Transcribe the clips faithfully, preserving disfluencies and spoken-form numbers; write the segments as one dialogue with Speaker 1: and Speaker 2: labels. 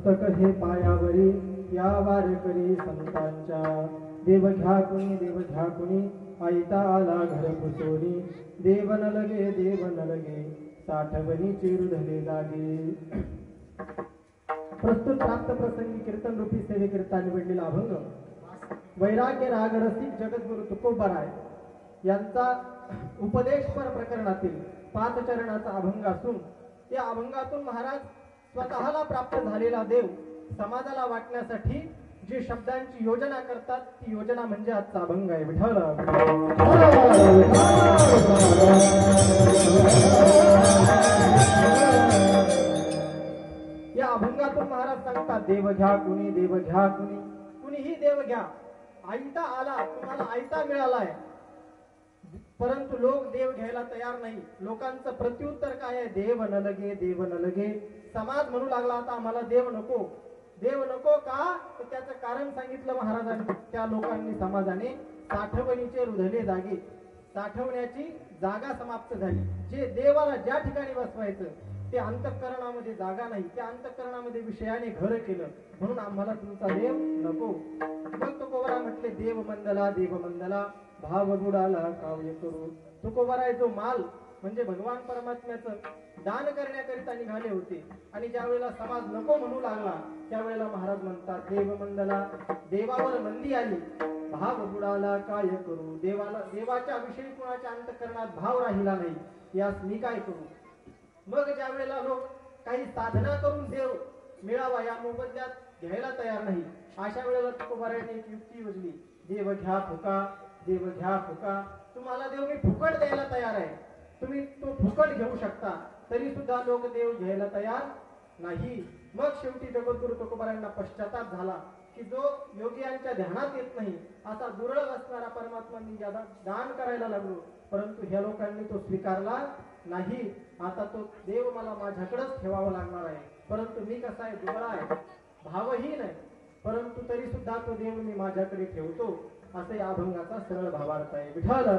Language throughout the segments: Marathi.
Speaker 1: मस्तक हे पायावरी या वारकरी संतांच्या देव घ्या कुणी देव घ्या कुणी आईता आला घर पुसोनी देव न लगे देव न लगे साठवणी चिरुधले लागे. प्रस्तुत प्राप्त प्रसंगी कीर्तन रूपी सेवेकरिता निवडलेला अभंग वैराग्य राग रसिक जगद्गुरु तुकोबाराय यांचा उपदेशपर प्रकरणातील पाच चरणाचा अभंग असून या अभंगातून महाराज स्वतःला प्राप्त झालेला देव समाजाला वाटण्यासाठी जे शब्दांची योजना करतात ती योजना म्हणजे आजचा अभंग आहे. विठ्ठल या अभंगातून महाराज सांगतात देव घ्या कुणी देव घ्या कुणी कुणीही देव घ्या. आयता आला तुम्हाला आयता मिळालाय परंतु लोक देव घ्यायला तयार नाही. लोकांचं प्रत्युत्तर काय आहे? देव न लगे देव न लगे. समाज म्हणू लागला आता आम्हाला देव नको देव नको का तर त्याचं कारण सांगितलं महाराजांनी. त्या लोकांनी समाजाने साठवणीचे रुधले जागे साठवण्याची जागा समाप्त झाली. जे देवाला ज्या ठिकाणी बसवायचं ते अंतःकरणामध्ये जागा नाही. त्या अंतःकरणामध्ये विषयाने घर केलं म्हणून आम्हाला तुमचा देव नको. मग तुकोबारा म्हटले देव मंदला देव मंदला भाव बुडाला काव्य करू. तुकोबाराय जो माल म्हणजे भगवान परमात्म्याचं दान करण्याकरिता निघाले होते आणि ज्या वेळेला समाज नको म्हणू लागला त्यावेळेला महाराज म्हणतात देव मंदला देवावर मंदी आली भाव बुडाला काय करू. देवाला देवाच्या विषयी कुणाच्या अंतःकरणात भाव राहिला नाही यास मी काय करू. मग ज्या वेळेला लोक काही साधना करून देव मिळावा या मोबदल्यात घ्यायला तयार नाही अशा वेळेला तुकोबाराने एक युक्ती योजली. देव घ्या फुका देव घ्या फुका. तुम्हाला देव मी फुकट द्यायला तयार आहे तुम्ही तो फुकट घेऊ शकता तरी सुद्धा लोक देव घ्यायला तयार नाही. मग शेवटी जगद्गुरु तुकोबारांना पश्चाताप झाला की जो योगियांच्या ध्यानात येत नाही असा दुर्लभ असणारा परमात्मा मी ज्यादा दान करायला लागलो परंतु ह्या लोकांनी तो स्वीकारला नाही. आता तो देव मला माझ्याकडेच ठेवावा लागणार आहे. परंतु मी कसा आहे दुबळा आहे भावहीन आहे परंतु तरी सुद्धा तो देव मी माझ्याकडे ठेवतो असे या अभंगाचा सरळ भावार्थ आहे. विठ्ठल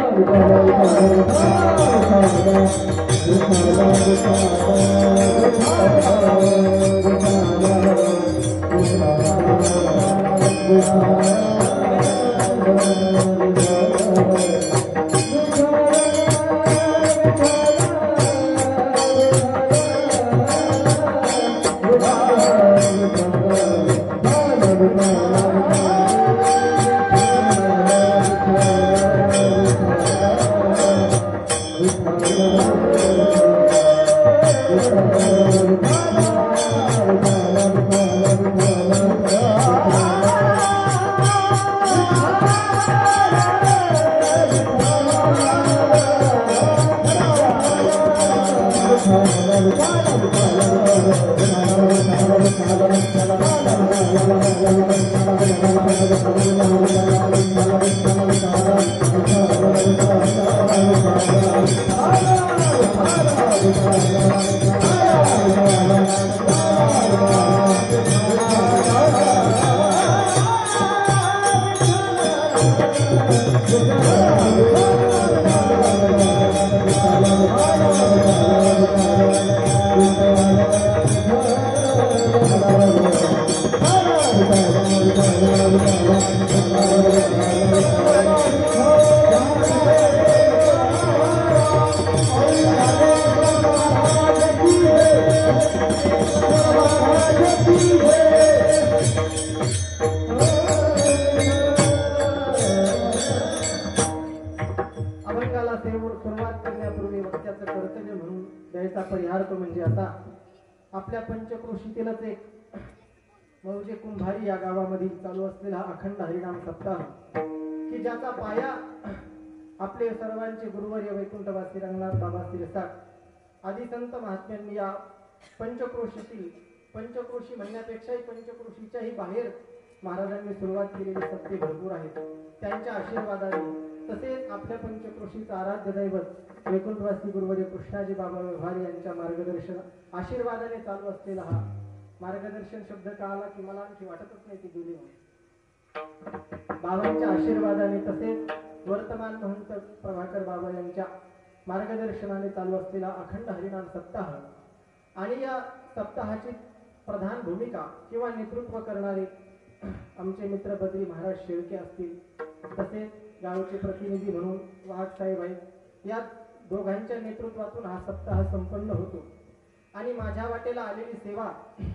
Speaker 1: आपल्या पंचक्रोशीतीलच एक मौजे कुंभारी या गावामध्ये चालू असलेला अखंड हरिनाम सप्ताह की ज्याचा पाया आपले सर्वांचे गुरुवर्य वैकुंठवासी रंगनाथ बाबा शिरसाट आदी संत महात्म्यांनी या पंचक्रोशीतील पंचक्रोशी म्हणण्यापेक्षाही पंचक्रोशीच्याही बाहेर महाराजांनी सुरुवात केलेली सत्य भरपूर आहेत. त्यांच्या आशीर्वादाने तसेच आपल्या पंचक्रोशीचा आराध्य दैवत वैकुंठवासी गुरुवर्य कृष्णाजी बाबा व्यवहार यांच्या मार्गदर्शन आशीर्वादाने चालू असलेला हा मार्गदर्शन शब्द काळाला की मला आणखी वाटतच नाही ती जुनी बाबांच्या आशीर्वादाने तसेच वर्तमान महंत प्रभाकर बाबा यांच्या मार्गदर्शनाने चालू असलेला अखंड हरिनाम सप्ताह आणि या सप्ताहाची प्रधान भूमिका किंवा नेतृत्व करणारे आमचे मित्र बद्री महाराज शेळके असतील, तसेच गावचे प्रतिनिधी म्हणून वाघ साहेब आहेत. या दोघांच्या नेतृत्वातून हा सप्ताह संपन्न होतो आणि माझ्या वाटेला आलेली सेवा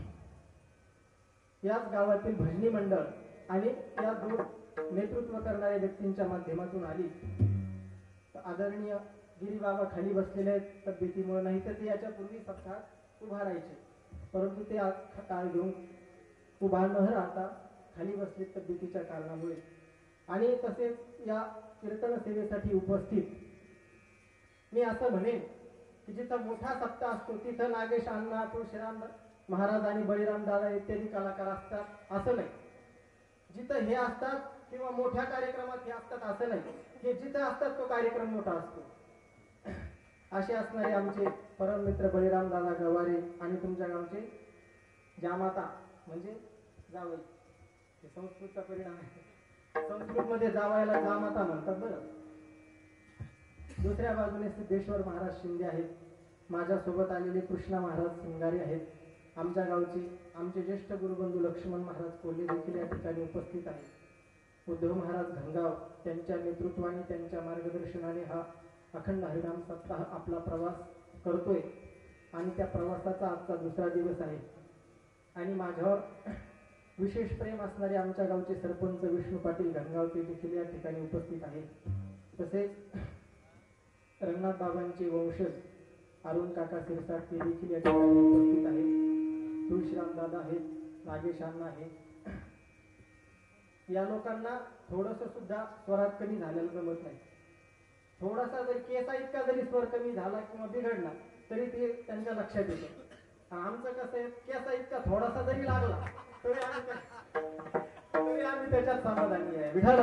Speaker 1: याच गावातील भजनी मंडळ आणि या दोन नेतृत्व करणाऱ्या व्यक्तींच्या माध्यमातून आली. आदरणीय गिरीबाबा खाली बसलेले आहेत तब्येतीमुळे, नाही तर ते याच्या पूर्वी सप्ताहात उभा राहायचे, परंतु ते काळ घेऊन उभा न राहता खाली बसले तब्येतीच्या कारणामुळे. आणि तसेच या कीर्तन सेवेसाठी उपस्थित मी असं म्हणेन की जिथं मोठा सप्ताह असतो तिथं नागेश अण्णा, तुळशीराम महाराज आणि बळीराम दादा इत्यादी कलाकार असतात असं नाही. जिथं हे असतात किंवा मोठ्या कार्यक्रमात हे असतात असं नाही. हे जिथं असतात तो कार्यक्रम मोठा असतो. असे असणारे आमचे परम मित्र बळीराम दादा गवारे आणि तुमच्या गावचे जामाता म्हणजे जावई, हे संस्कृतचा परिणाम आहे. संस्कृत मध्ये जावायला जामाता म्हणतात बरं. दुसऱ्या बाजूने सिद्धेश्वर महाराज शिंदे आहेत. माझ्यासोबत आलेले कृष्णा महाराज सिंगारी आहेत. आमच्या गावचे आमचे ज्येष्ठ गुरुबंधू लक्ष्मण महाराज कोल्हे देखील या ठिकाणी उपस्थित आहेत. उद्धव महाराज घनगाव त्यांच्या नेतृत्वाने त्यांच्या मार्गदर्शनाने हा अखंड हरिनाम सप्ताह आपला प्रवास करतोय आणि त्या प्रवासाचा आजचा दुसरा दिवस आहे. आणि माझ्यावर विशेष प्रेम असणारे आमच्या गावचे सरपंच विष्णू पाटील घनगाव ते देखील या ठिकाणी उपस्थित आहेत. तसेच रंगनाथ बाबांचे वंशज अरुण काका सिरसाट ते देखील या ठिकाणी उपस्थित आहेत. तुळशीराम दादा आहेत, नागेश अण्णा आहेत. या लोकांना थोडस सुद्धा स्वरात कमी झालेलं जमत नाही. थोडासा जरी केसा इतका जरी स्वर कमी झाला किंवा बिघडला तरी ते त्यांच्या लक्षात येतं. आमचं कसं आहे, केसा इतका थोडासा जरी लागला तरी आम्ही तरी आम्ही त्याच्यात समाधानी आहे. विठाल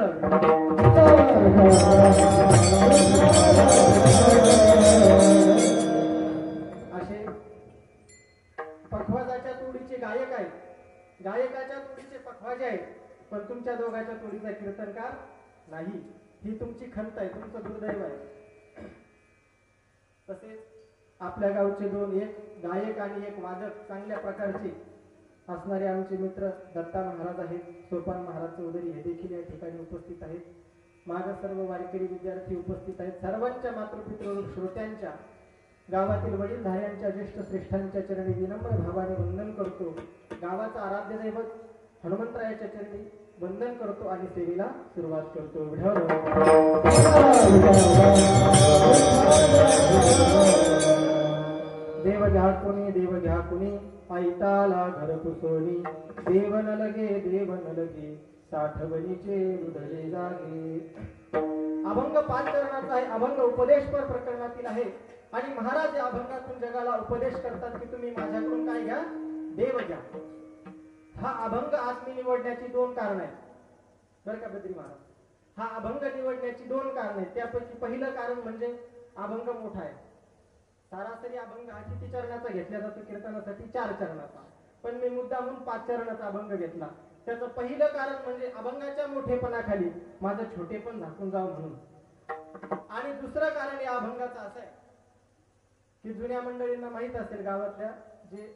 Speaker 1: असे पखवाजाच्या तोडीचे गायक आहेत, गायकाच्या तोडीचे पखवाजे आहेत, पण तुमच्या दोघांच्या तोडीचा कीर्तनकार नाही. ही तुमची खंत आहे, तुमचं दुर्दैव आहे. तसेच आपल्या गावचे दोन, एक गायक आणि एक वादक चांगल्या प्रकारचे असणारे आमचे मित्र दत्ता महाराज आहेत, सोपान महाराज चौधरी हे देखील या ठिकाणी उपस्थित आहेत. माझ्या सर्व वारकरी विद्यार्थी उपस्थित आहेत. सर्वांच्या मातृपितृ श्रोत्यांच्या गावातील वडीलधाऱ्यांच्या ज्येष्ठ श्रेष्ठांच्या चरणी विनम्र भावाने वंदन करतो. गावाचा आराध्य दैवत हनुमंतरायाच्या चरणी वंदन करतो आणि सेवेला सुरुवात करतो. देव घ्या कोणी, देव घ्या कोणी, ऐताला घर पुसोनी, देव न लगे, देव न लगे, साठवणीचे हृदय जागे. अभंग पाच चरणाचा आहे. अभंग उपदेशपर प्रकरणातील आहे आणि महाराज या अभंगातून जगाला उपदेश करतात की तुम्ही माझ्याकडून काय घ्या, देव घ्या. हा अभंग आत्मी निवडण्याची दोन कारण आहेत बरं का बद्री महाराज. हा अभंग निवडण्याची दोन कारण आहेत. त्यापैकी पहिलं कारण म्हणजे अभंग मोठा आहे. सरासरी अभंग हा किती चरणाचा घेतला जातो कीर्तनासाठी, चार चरणाचा, पण मी मुद्दा म्हणून पाच चरणाचा अभंग घेतला. त्याचं पहिलं कारण म्हणजे अभंगाच्या मोठेपणाखाली माझं छोटेपण झाकून जावं म्हणून. आणि दुसरं कारण या अभंगाचं असं आहे की जुन्या मंडळींना माहित असेल, गावातल्या जे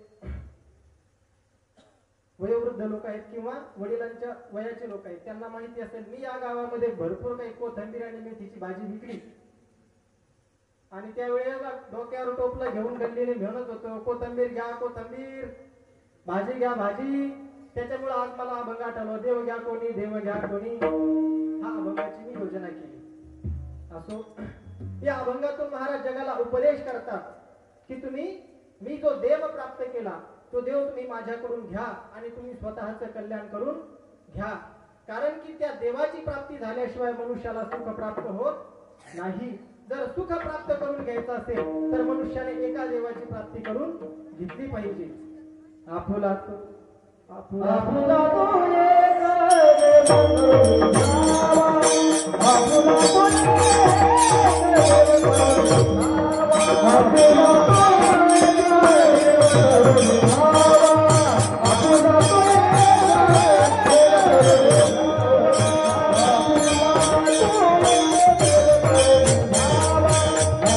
Speaker 1: वयोवृद्ध लोक आहेत किंवा वडिलांच्या वयाचे लोक आहेत त्यांना माहिती असेल, मी या गावामध्ये भरपूर काही कोथिंबीर आणि मेथीची भाजी विकली आणि त्यावेळेला डोक्यावर टोपलं घेऊन गल्लीने म्हणत होतो, कोथिंबीर घ्या कोथिंबीर, भाजी घ्या भाजी. त्याच्यामुळे आज मला अभंग आठवलं, देव घ्या कोणी, देव घ्या कोणी. हा अभंगाची मी योजना केली. असो, या अभंगातून महाराज जगाला उपदेश करतात की तुम्ही, मी जो देव प्राप्त केला तो देव तुम्ही माझ्याकडून घ्या आणि तुम्ही स्वतःचं कल्याण करून घ्या. कारण की त्या देवाची प्राप्ती झाल्याशिवाय मनुष्याला सुख प्राप्त होत नाही. जर सुख प्राप्त करून घ्यायचं असेल तर मनुष्याने एका देवाची प्राप्ती करून घेतली पाहिजे. आपुला आपुला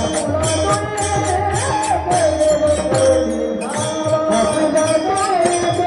Speaker 2: Thank you.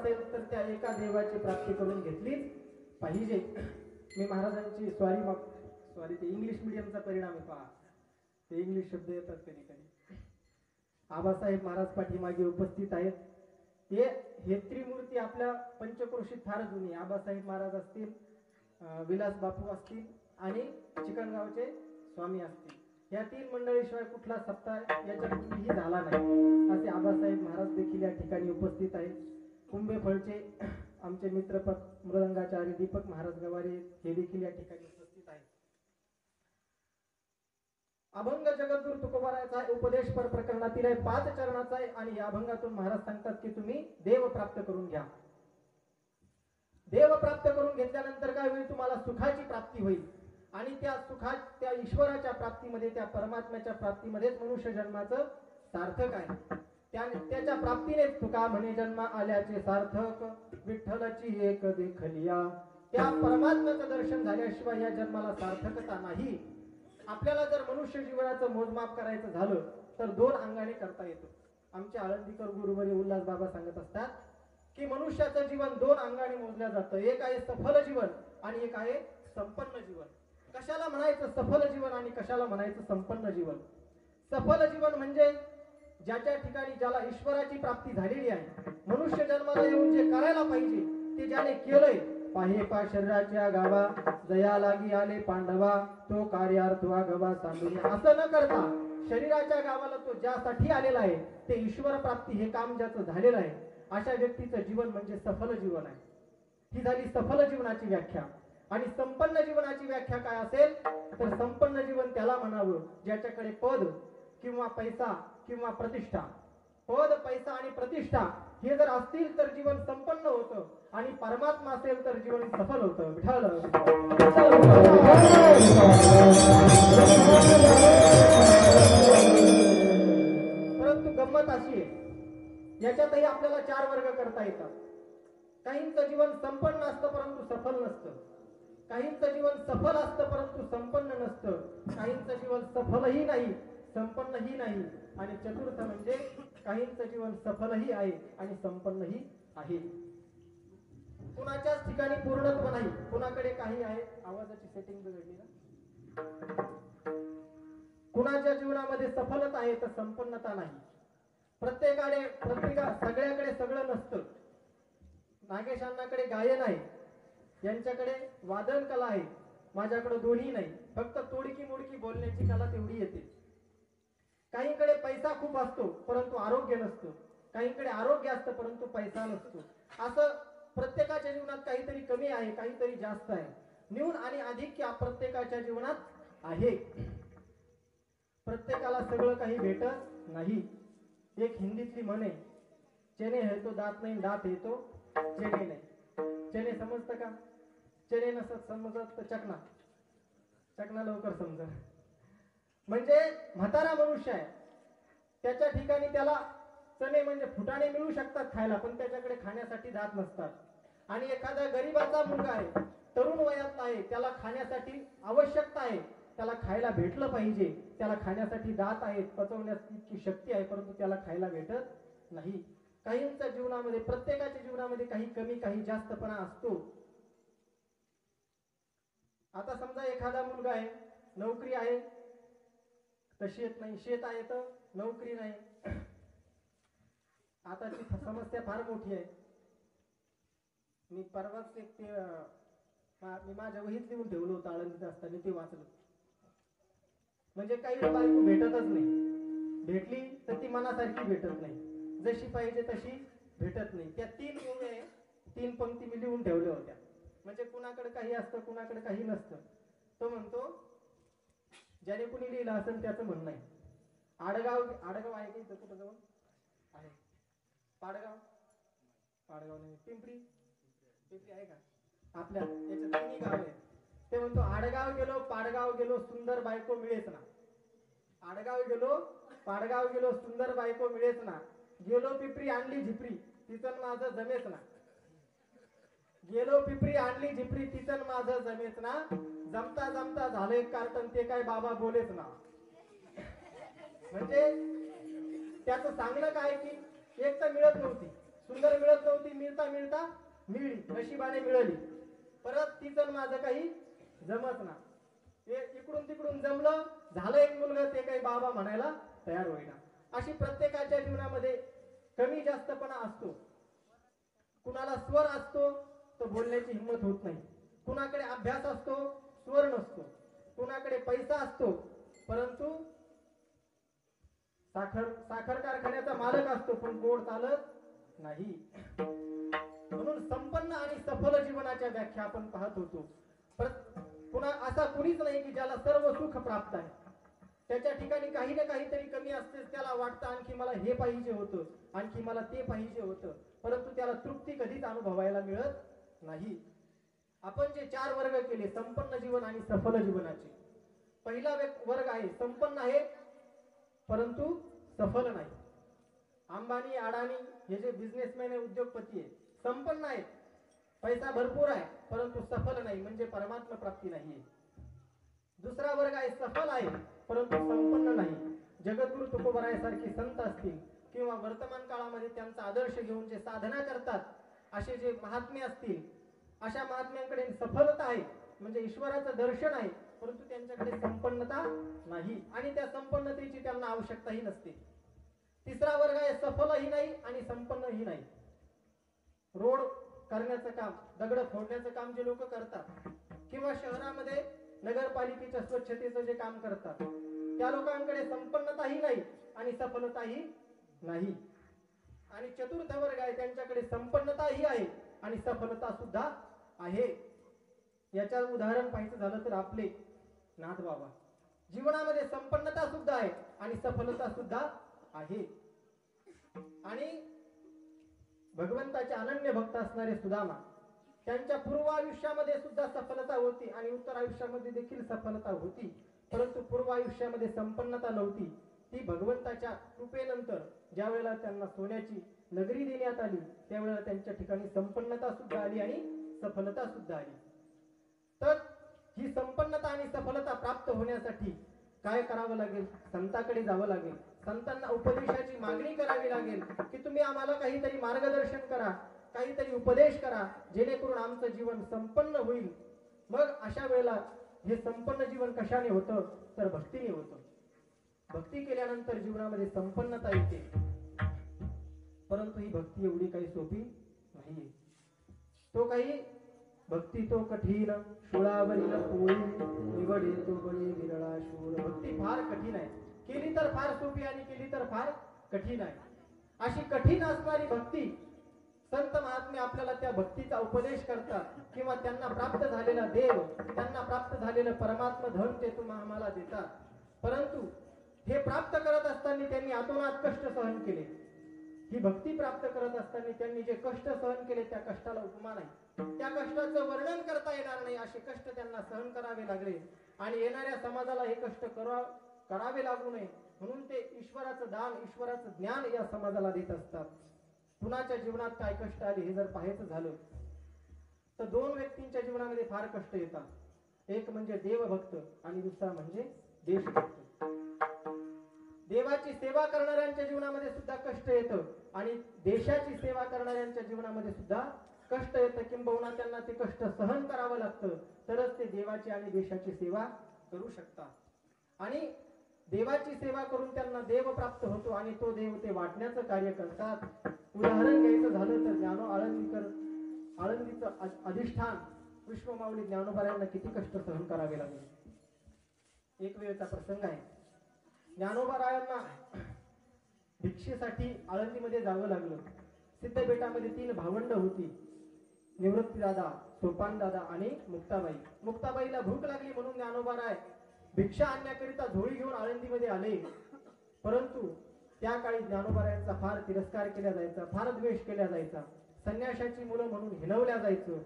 Speaker 1: असेल तर त्या एका देवाची प्राप्ती करून घेतलीच पाहिजे. मी महाराजांची स्वारी मग सॉरी ते इंग्लिश मीडियमचा परिणाम आहे पहा, ते इंग्लिश शब्द येतात कधी कधी. आबासाहेब महाराज पाठीमागे उपस्थित आहेत. हे हे त्रिमूर्ती आपल्या पंचक्रोशीत फार जुनी. आबासाहेब महाराज असतील, विलास बापू असतील आणि चिकणगावचे स्वामी असतील. या तीन मंडळीशिवाय कुठला सप्ताह याच्यापूर्वीही झाला नाही. असे आबासाहेब महाराज देखील या ठिकाणी उपस्थित आहेत. कुंभेफळचे आमचे मित्र मृदंगाचार्य दीपक महाराज गवारे हे देखील या ठिकाणी उपस्थित आहेत. अभंग जगद्गुरु तुकोबारायचा उपदेश पर प्रकरणातील आहे, पाच चरणाचा आहे. आणि या अभंगातून महाराज सांगतात की तुम्ही देव प्राप्त करून घ्या. देव प्राप्त करून घेतल्यानंतर काय होईल, तुम्हाला सुखाची प्राप्ती होईल. आणि त्या सुखात त्या ईश्वराच्या प्राप्तीमध्ये, त्या परमात्म्याच्या प्राप्तीमध्येच मनुष्य जन्माचं सार्थक आहे. त्या त्याच्या प्राप्तीनेच तुका म्हणे जन्मा आल्याचे सार्थक, विठ्ठलाची एक देखलिया. त्या परमात्म्याचं दर्शन झाल्याशिवाय या जन्माला सार्थकता नाही. आपल्याला जर मनुष्य जीवनाचं मोजमाप करायचं झालं तर दोन अंगाने करता येतं. आमचे आळंदीकर गुरुवरी उल्हास बाबा सांगत असतात की मनुष्याचं जीवन दोन अंगाने मोजलं जातं. एक आहे सफल जीवन आणि एक आहे संपन्न जीवन. कशाला म्हणायचं सफल जीवन आणि कशाला म्हणायचं संपन्न जीवन? सफल जीवन म्हणजे ज्याच्या ठिकाणी ज्याला ईश्वराची प्राप्ती झालेली आहे, मनुष्य जन्माला येऊन जे करायला पाहिजे ते ज्याने केलंय. पाहे पा शरीराच्या गावा जया लागी आले पांडवा, तो कार्यार्थ गवा सांडून. असं न करता शरीराच्या गावाला तो ज्यासाठी आलेला आहे ते ईश्वर प्राप्ती हे काम ज्याचं झालेलं आहे, अशा व्यक्तीचं जीवन म्हणजे सफल जीवन आहे. ही झाली सफल जीवनाची व्याख्या. आणि संपन्न जीवनाची व्याख्या काय असेल तर संपन्न जीवन त्याला म्हणावं ज्याच्याकडे पद किंवा पैसा किंवा प्रतिष्ठा. पद पैसा आणि प्रतिष्ठा हे जर असतील तर जीवन संपन्न होतं आणि परमात्मा असेल तर जीवन सफल होतं. विठ्ठल परंतु गंमत अशी आहे, याच्यातही आपल्याला चार वर्ग करता येतात. काहींचं जीवन संपन्न असतं परंतु सफल नसतं. काहींचं जीवन सफल असतं परंतु संपन्न नसतं. काहींचं जीवन सफलही नाही संपन्नही नाही. आणि चतुर्थ म्हणजे काहींचं जीवन सफलही आहे आणि संपन्नही आहे. कुणाच्याच ठिकाणी पूर्णत्व नाही. कुणाकडे काही आहे, आवाजाची सेटिंग बिघडली ना. कुणाच्या जीवनामध्ये सफलता आहे तर संपन्नता नाही. प्रत्येकाकडे प्रत्येका सगळ्याकडे सगळं नसतं. नागेश अण्णाकडे गायन आहे, यांच्याकडे वादन कला आहे, माझ्याकडे दोन्ही नाही. फक्त तोडकी मोडकी बोलण्याची कला तेवढी येते. काहींकडे पैसा खूप असतो परंतु आरोग्य नसतं. काहींकडे आरोग्य असतं परंतु पैसा नसतो. असं प्रत्येकाच्या जीवनात काहीतरी कमी आहे, काहीतरी जास्त आहे. न्यून आणि अधिक या प्रत्येकाच्या जीवनात आहे. प्रत्येकाला सगळं काही भेटत नाही. एक हिंदीतली म्हण आहे, चेने है तो दात नाही, दात है तो चेने नाही. चेने समजतं का? चेने नसत समजत तर चकना, चकना लवकर समजत. म्हणजे म्हातारा मनुष्य आहे, त्याच्या ठिकाणी त्याला चणे म्हणजे फुटाणे मिळू शकतात खायला, पण त्याच्याकडे खाण्यासाठी दात नसतात. आणि एखादा गरीबाचा मुलगा आहे, तरुण वयातला आहे, त्याला खाण्यासाठी आवश्यकता आहे, त्याला खायला भेटलं पाहिजे. त्याला खाण्यासाठी दात आहेत, पचवण्याची इतकी शक्ती आहे, परंतु त्याला खायला भेटत नाही. काहींच्या जीवनामध्ये, प्रत्येकाच्या जीवनामध्ये काही कमी काही जास्तपणा असतो. आता समजा एखादा मुलगा आहे, नोकरी आहे तर शेत नाही, शेत आहे तर नोकरी नाही. आता ती समस्या फार मोठी आहे. मी परवाच एक ते मी माझ्या वहीत लिहून ठेवलं होतं आळंदीत असताना, ते वाचलं. म्हणजे काही बायको भेटतच नाही, भेटली तर ती मनासारखी भेटत नाही, जशी पाहिजे तशी भेटत नाही. त्या तीन ओव्या तीन पंक्ती मी लिहून ठेवल्या होत्या. म्हणजे कुणाकडे काही असतं, कुणाकडे काही नसतं. तो म्हणतो, ज्याने कुणी लिहिलं असेल त्याचं म्हणणं आहे, आडगाव आडगाव आहे की इथं कुठं जवळ आहे, पाडगाव पाडगाव नाही, पिंपरी पिंपरी आहे का आपल्या याच्यात तिन्ही गाव आहेत. ते म्हणतो, आडगाव गेलो पाडगाव गेलो सुंदर बायको मिळेच ना. आडगाव गेलो पाडगाव गेलो सुंदर बायको मिळेच ना. गेलो पिपरी आणली झिपरी तिचं माझं जमेच ना. गेलो पिपरी आणली झिपरी तिचं माझं जमेच ना. जमता जमता झालं एक कार्टन ते काय बाबा बोलेच ना. म्हणजे त्याचं सांगणं काय की एक तर मिळत नव्हती, सुंदर मिळत नव्हती, मिळता मिळता मिळली, नशिबाने मिळाली. परत तिचं माझं काही जमत ना, हे इकडून तिकडून जमलं, झालं एक मुलगा, ते काही बाबा म्हणायला तयार होईना. अशी प्रत्येकाच्या जीवनामध्ये कमी जास्तपणा असतो. कुणाला स्वर असतो तर बोलण्याची हिंमत होत नाही, कुणाकडे अभ्यास असतो स्वर नसतो, कुणाकडे पैसा असतो परंतु साखर साखर कारखान्याचा मालक असतो पण गोड चालत नाही. म्हणून संपन्न आणि सफल जीवनाच्या व्याख्या आपण पाहत होतो. पुन्हा असा कुणीच नाही की ज्याला सर्व सुख प्राप्त आहे. त्याच्या ठिकाणी काही ना काहीतरी कमी असतेच. त्याला वाटतं आणखी मला हे पाहिजे होतं, आणखी मला ते पाहिजे होतं, परंतु त्याला तृप्ती कधीच अनुभवायला मिळत नाही. आपण जे चार वर्ग केले संपन्न जीवन आणि सफल जीवनाचे, पहिला वर्ग आहे संपन्न आहे परंतु सफल नाही. अंबानी अडाणी हे जे बिझनेसमॅन आहे, उद्योगपती आहे, संपन्न आहेत, पैसा भरपूर आहे परंतु सफल नाही, म्हणजे परमात्मा प्राप्ती नाहीये. दुसरा वर्ग आहे सफल आहे परंतु संपन्न नाही. जगद्गुरु तुकोबरायासारखे संत असतील किंवा वर्तमान काळामध्ये त्यांचा आदर्श घेऊन जे साधना करतात असे जे महात्मे असतील, अशा महात्म्यांकडे सफलता आहे म्हणजे ईश्वराचं दर्शन आहे, परंतु त्यांच्याकडे संपन्नता नाही आणि त्या संपन्नतेची त्यांना आवश्यकताही नसते. तिसरा वर्ग आहे सफलही नाही आणि संपन्नही नाही. रोड करण्याचं काम, दगड फोडण्याचं काम जे लोक करतात किंवा शहरामध्ये नगरपालिकेच्या स्वच्छतेचं जे काम करतात, त्या लोकांकडे संपन्नताही नाही आणि सफलताही नाही. आणि चतुर्थ वर्ग आहे त्यांच्याकडे संपन्नताही आहे आणि सफलता सुद्धा आहे. याच्या उदाहरण पाहायचं झालं तर आपले नाथ बाबा, जीवनामध्ये संपन्नता सुद्धा आहे आणि सफलता सुद्धा आहे. आणि भगवंताचे अनन्य भक्त असणारे सुदामा, त्यांच्या पूर्व आयुष्यामध्ये सुद्धा सफलता होती आणि उत्तर आयुष्यामध्ये देखील सफलता होती, परंतु पूर्व आयुष्यामध्ये संपन्नता नव्हती. ती भगवंताच्या कृपेनंतर ज्या वेळेला त्यांना सोन्याची नगरी देण्यात आली त्यावेळेला त्यांच्या ठिकाणी संपन्नता सुद्धा आली आणि सफलता सुद्धा आली. तर ही संपन्नता आणि सफलता प्राप्त होण्यासाठी काय करावं लागेल? संतांकडे जावं लागेल. संतांना उपदेशाची मागणी करावी लागेल की तुम्ही आम्हाला काहीतरी मार्गदर्शन करा, काहीतरी उपदेश करा, जेणेकरून आमचं जीवन संपन्न होईल. मग अशा वेळेला हे संपन्न जीवन कशाने होतं तर भक्तीने होतं. भक्ती केल्यानंतर जीवनामध्ये संपन्नता येते, परंतु ही भक्ती एवढी काही सोपी नाहीये. तो काही भक्ती तो कठीण शूळावरील पोळी निवडे तो बळी विरळा शूळ. भक्ती फार कठीण आहे, केली तर फार सोपी आणि केली तर फार कठीण आहे. अशी कठीण असणारी भक्ती संत महात्मे आपल्याला त्या भक्तीचा उपदेश करतात किंवा त्यांना प्राप्त झालेला देव, त्यांना प्राप्त झालेलं परमात्मा धन ते तुम्हाला आम्हाला देतात. परंतु हे प्राप्त करत असताना त्यांनी आतोनात कष्ट सहन केले. ही भक्ती प्राप्त करत असताना त्यांनी जे कष्ट सहन केले त्या कष्टाला उपमा नाही, त्या कष्टाचं वर्णन करता येणार नाही, असे कष्ट त्यांना सहन करावे लागले. आणि येणाऱ्या समाजाला हे कष्ट करा करावे लागू नये म्हणून ते ईश्वराचं दान, ईश्वराचं ज्ञान या समाजाला देत असतात. कुणाच्या जीवनात काय कष्ट आले हे जर पाहायचं झालं तर दोन व्यक्तींच्या जीवनामध्ये फार कष्ट येतात. एक म्हणजे देवभक्त आणि दुसरा म्हणजे देशभक्त. देवाची सेवा करणाऱ्यांच्या जीवनामध्ये सुद्धा कष्ट येतं आणि देशाची सेवा करणाऱ्यांच्या जीवनामध्ये सुद्धा कष्ट येतं. किंबहुना त्यांना ते कष्ट सहन करावं लागतं, तरच ते देवाची आणि देशाची सेवा करू शकतात. आणि देवाची सेवा करून त्यांना देव प्राप्त होतो आणि तो देव ते वाटण्याचं कार्य करतात. उदाहरण घ्यायचं झालं तर ज्ञानो आळंदीकर आळंदीचं अधिष्ठान विश्वमाऊली ज्ञानोबारायांना किती कष्ट सहन करावे लागले. एक वेळचा प्रसंग आहे. ज्ञानोबारायांना भिक्षेसाठी आळंदीमध्ये जावं लागलं. सिद्धबेटामध्ये तीन भावंड होती, निवृत्ती दादा, सोपान दादा आणि मुक्ताबाई. मुक्ताबाईला भूक लागली म्हणून ज्ञानोबाराय भिक्षा आणण्याकरिता झोळी घेऊन आळंदीमध्ये आले. परंतु त्या काळी ज्ञानोबारायांचा फार तिरस्कार केला जायचा, फार द्वेष केला जायचा, संन्याशाची मुलं म्हणून हिणवल्या जायचं.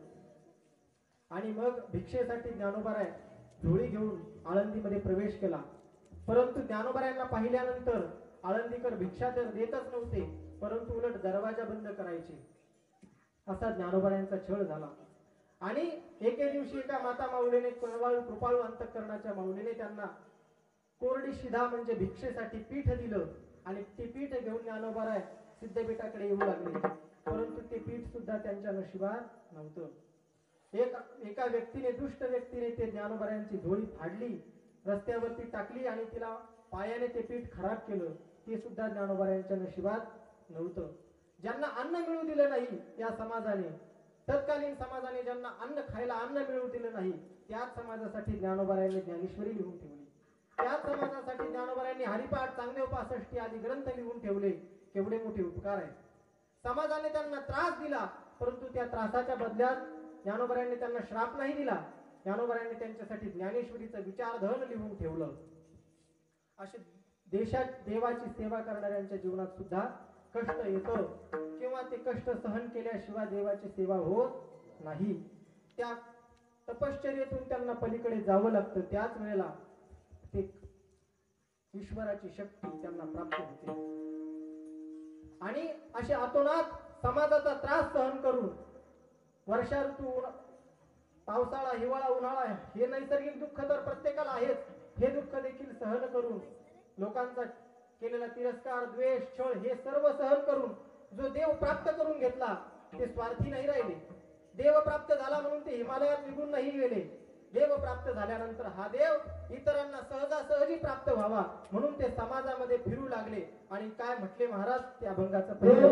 Speaker 1: आणि मग भिक्षेसाठी ज्ञानोबाराय झोळी घेऊन आळंदीमध्ये प्रवेश केला. परंतु ज्ञानोबारायांना पाहिल्यानंतर आळंदीकर भिक्षा तर देतच नव्हते, परंतु उलट दरवाजा बंद करायचे. असा ज्ञानोबारायांचा छळ झाला. आणि एके दिवशी एका माता माऊलीने, कळवाळू कृपाळू अंतःकरणाच्या माऊलीने त्यांना कोरडी शिधा म्हणजे भिक्षेसाठी पीठ दिलं आणि ते पीठ घेऊन ज्ञानोबाराय सिद्धपीठाकडे येऊ लागले. परंतु ते पीठ सुद्धा त्यांच्या नशिबात नव्हतं। एक एका व्यक्तीने दुष्ट व्यक्तीने ते ज्ञानोबरायांची झोळी फाडली, रस्त्यावरती टाकली आणि तिला पायाने ते पीठ खराब केलं, ते सुद्धा ज्ञानोबरायांच्या नशिबात नव्हतं। ज्यांना अन्न मिळू दिलं नाही या समाजाने, तत्कालीन समाजाने ज्यांना अन्न खायला अन्न मिळू दिलं नाही, त्याच समाजासाठी ज्ञानोबरायांनी ज्ञानेश्वरी लिहून ठेवली। त्याच समाजासाठी ज्ञानोबरायांनी हरिपाठ, चांगदेव पासष्टी आदी ग्रंथ लिहून ठेवले। केवढे मोठे उपकार आहेत। समाजाने त्यांना त्रास दिला, परंतु त्या त्रासाच्या बदल्यात ज्ञानोबरायांनी त्यांना श्राप नाही दिला। ज्ञानोबरायांनी त्यांच्यासाठी ज्ञानेश्वरीचं विचारधन लिहून ठेवलं। असे देशात देवाची सेवा करणाऱ्यांच्या जीवनात सुद्धा कष्ट येतं किंवा ते कष्ट सहन केल्याशिवाय देवाची सेवा होत नाही। त्या तपश्चर्येतून त्यांना पलीकडे जावं लागतं, त्याच वेळेला ते ईश्वराची शक्ती त्यांना प्राप्त होते। आणि असे अतोनात समाजाचा त्रास सहन करून वर्षा ऋतू, पावसाळा, हिवाळा, उन्हाळा हे नैसर्गिक दुःख तर प्रत्येकाला आहेच, हे दुःख देखील सहन करून लोकांचा केलेला तिरस्कार, द्वेष, छळ हे सर्व सहन करून जो देव प्राप्त करून घेतला ते स्वार्थी नाही राहिले। देव प्राप्त झाला म्हणून ते हिमालयात निघून नाही गेले। देव प्राप्त झाल्यानंतर हा देव इतरांना सहजासहजी प्राप्त व्हावा म्हणून ते समाजामध्ये फिरू लागले। आणि काय म्हटले महाराज त्या अभंगाचं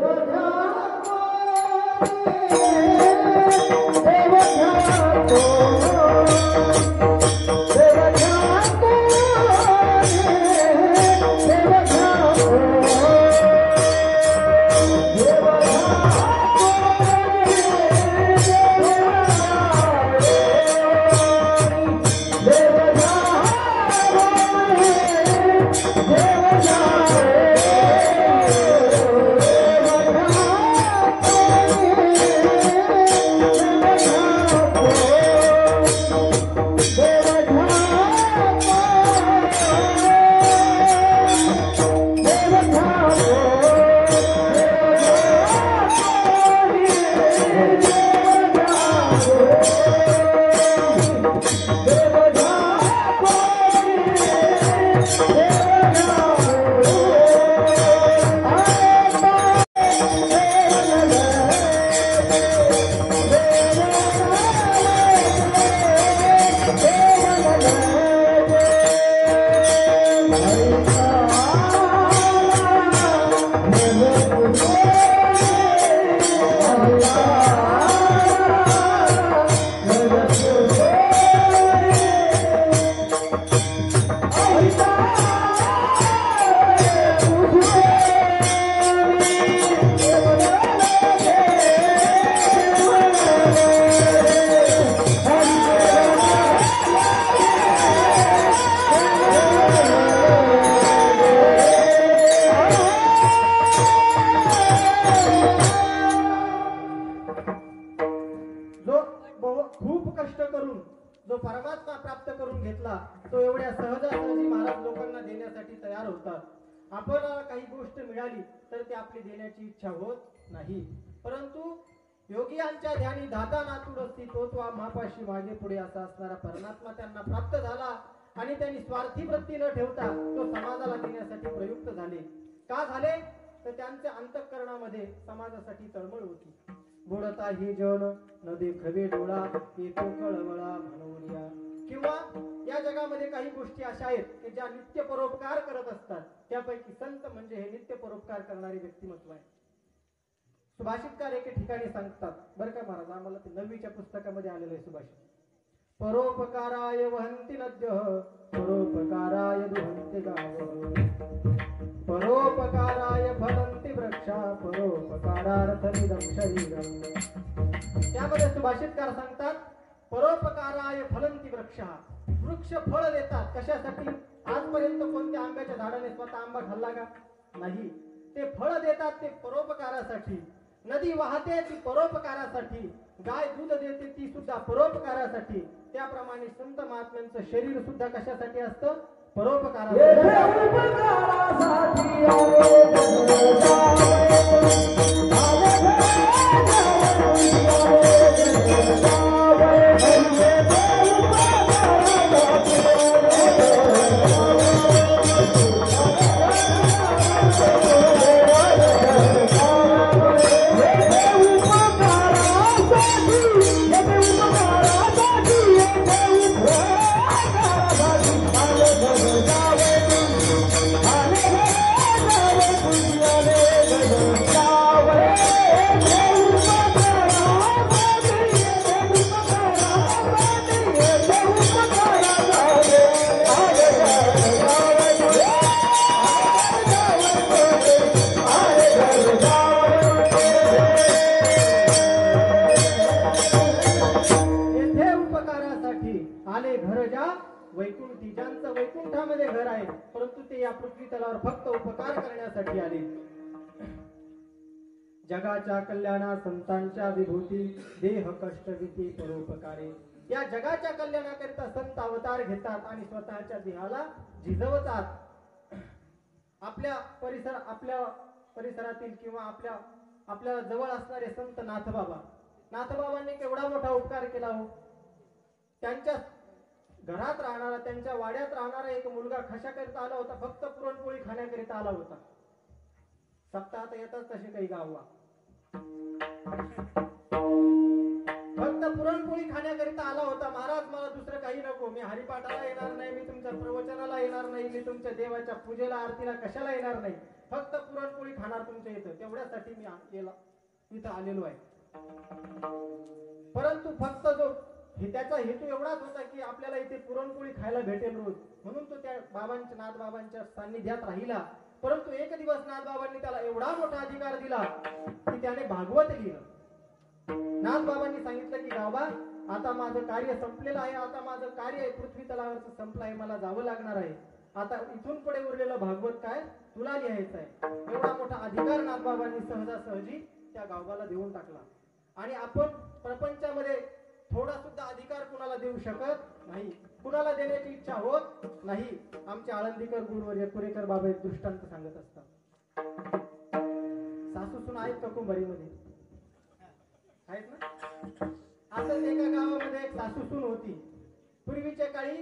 Speaker 1: इच्छा होत नाही। परंतु योगियांच्या ध्यानी दाता नातूड असती तोत्वा मापाशी मागे पुढे असा असणारा परमात्मा त्यांना प्राप्त झाला आणि त्यांनी स्वार्थी वृत्ती न ठेवता तो समाजाला देण्यासाठी प्रयुक्त झाले। का झाले तर त्यांच्या अंतःकरणामध्ये समाजासाठी तळमळ होती। बोडता ही जन न देखवे डोळा येतो कळवळा म्हणूया। किंवा या जगामध्ये काही गोष्टी अशा आहेत की ज्या नित्य परोपकार करत असतात, त्यापैकी संत म्हणजे हे नित्य परोपकार करणारे व्यक्तिमत्व आहे। सुभाषितकार एके ठिकाणी सांगतात बरं का महाराज, आम्हाला ते नववीच्या पुस्तकामध्ये आलेलं आहे सुभाषित। परोपकाराय वहंती नद्यः परोपकाराय दुहन्ति गावः परोपकाराय फलन्ति वृक्षा परोपकारार्थमिदं शरीरम्। त्यामध्ये सुभाषितकार सांगतात परोपकाराय फलन्ति वृक्षा, वृक्ष फळ देतात कशासाठी? आजपर्यंत कोणत्या आंब्याच्या झाडाने स्वतः आंबा खाल्ला का? नाही, ते फळ देतात ते परोपकारासाठी। नदी वाहते ती परोपकारासाठी, गाय दूध देते ती सुद्धा परोपकारासाठी। त्याप्रमाणे संत महात्म्यांचं शरीर सुद्धा कशासाठी असतं? परोपकारासाठी।
Speaker 2: Yeah.
Speaker 1: या पृथ्वी तलावर फक्त उपकार करण्यासाठी आले. जगाच्या कल्याणा संतांच्या विभूती देह कष्ट भीती परोपकारे. या जगाच्या कल्याणाकरिता संत अवतार घेतात आणि स्वतःच्या देहाला झिजवतात. आपल्या परिसर आपल्या परिसरातील किंवा आपल्या आपल्या जवळ असणारे संत नाथबाबा, नाथबाबांनी केवढा मोठा उपकार केला हो. त्यांच्या घरात राहणारा, त्यांच्या वाड्यात राहणारा एक मुलगा कशाकरिता आला होता? फक्त पुरणपोळी खाण्याकरिता आला होता. सप्ताहात येतात तसे काही गाववा, फक्त पुरणपोळी खाण्याकरिता आला होता. महाराज मला दुसरं काही नको, मी हरिपाठाला येणार नाही, मी तुमच्या प्रवचनाला येणार नाही, मी तुमच्या देवाच्या पूजेला आरतीला कशाला येणार नाही, फक्त पुरणपोळी खाणार तुमच्या इथं, तेवढ्यासाठी मी गेला इथं आलेलो आहे. परंतु फक्त जो हे त्याचा हेतू एवढाच होता की आपल्याला इथे पुरणपोळी खायला भेटेल रोज, म्हणून तो त्या बाबांच्या नाथबाबांच्या सान्निध्यात राहिला. परंतु एक दिवस नाथबाबांनी त्याला एवढा मोठा अधिकार दिला की त्याने भागवत लिहिलं. नाथबाबांनी सांगितलं की गावा आता माझं कार्य संपलेलं आहे, आता माझं कार्य पृथ्वी तलावरचं संपलं आहे, मला जावं लागणार आहे. आता इथून पुढे उरलेलं भागवत काय तुला लिहायचं आहे. एवढा मोठा अधिकार नाथबाबांनी सहजासहजी त्या गावाला देऊन टाकला. आणि आपण प्रपंचामध्ये थोडा सुद्धा अधिकार कुणाला देऊ शकत नाही, कुणाला देण्याची इच्छा होत नाही. आमचे आळंदीकर गुरुवर्य पुरेकर बाबा एक दृष्टांत सांगत असतात. सासू सुना आहेत का कुंभारीमध्ये? आहेत ना? असंच एका गावामध्ये एक सासू सून होती. पूर्वीच्या काळी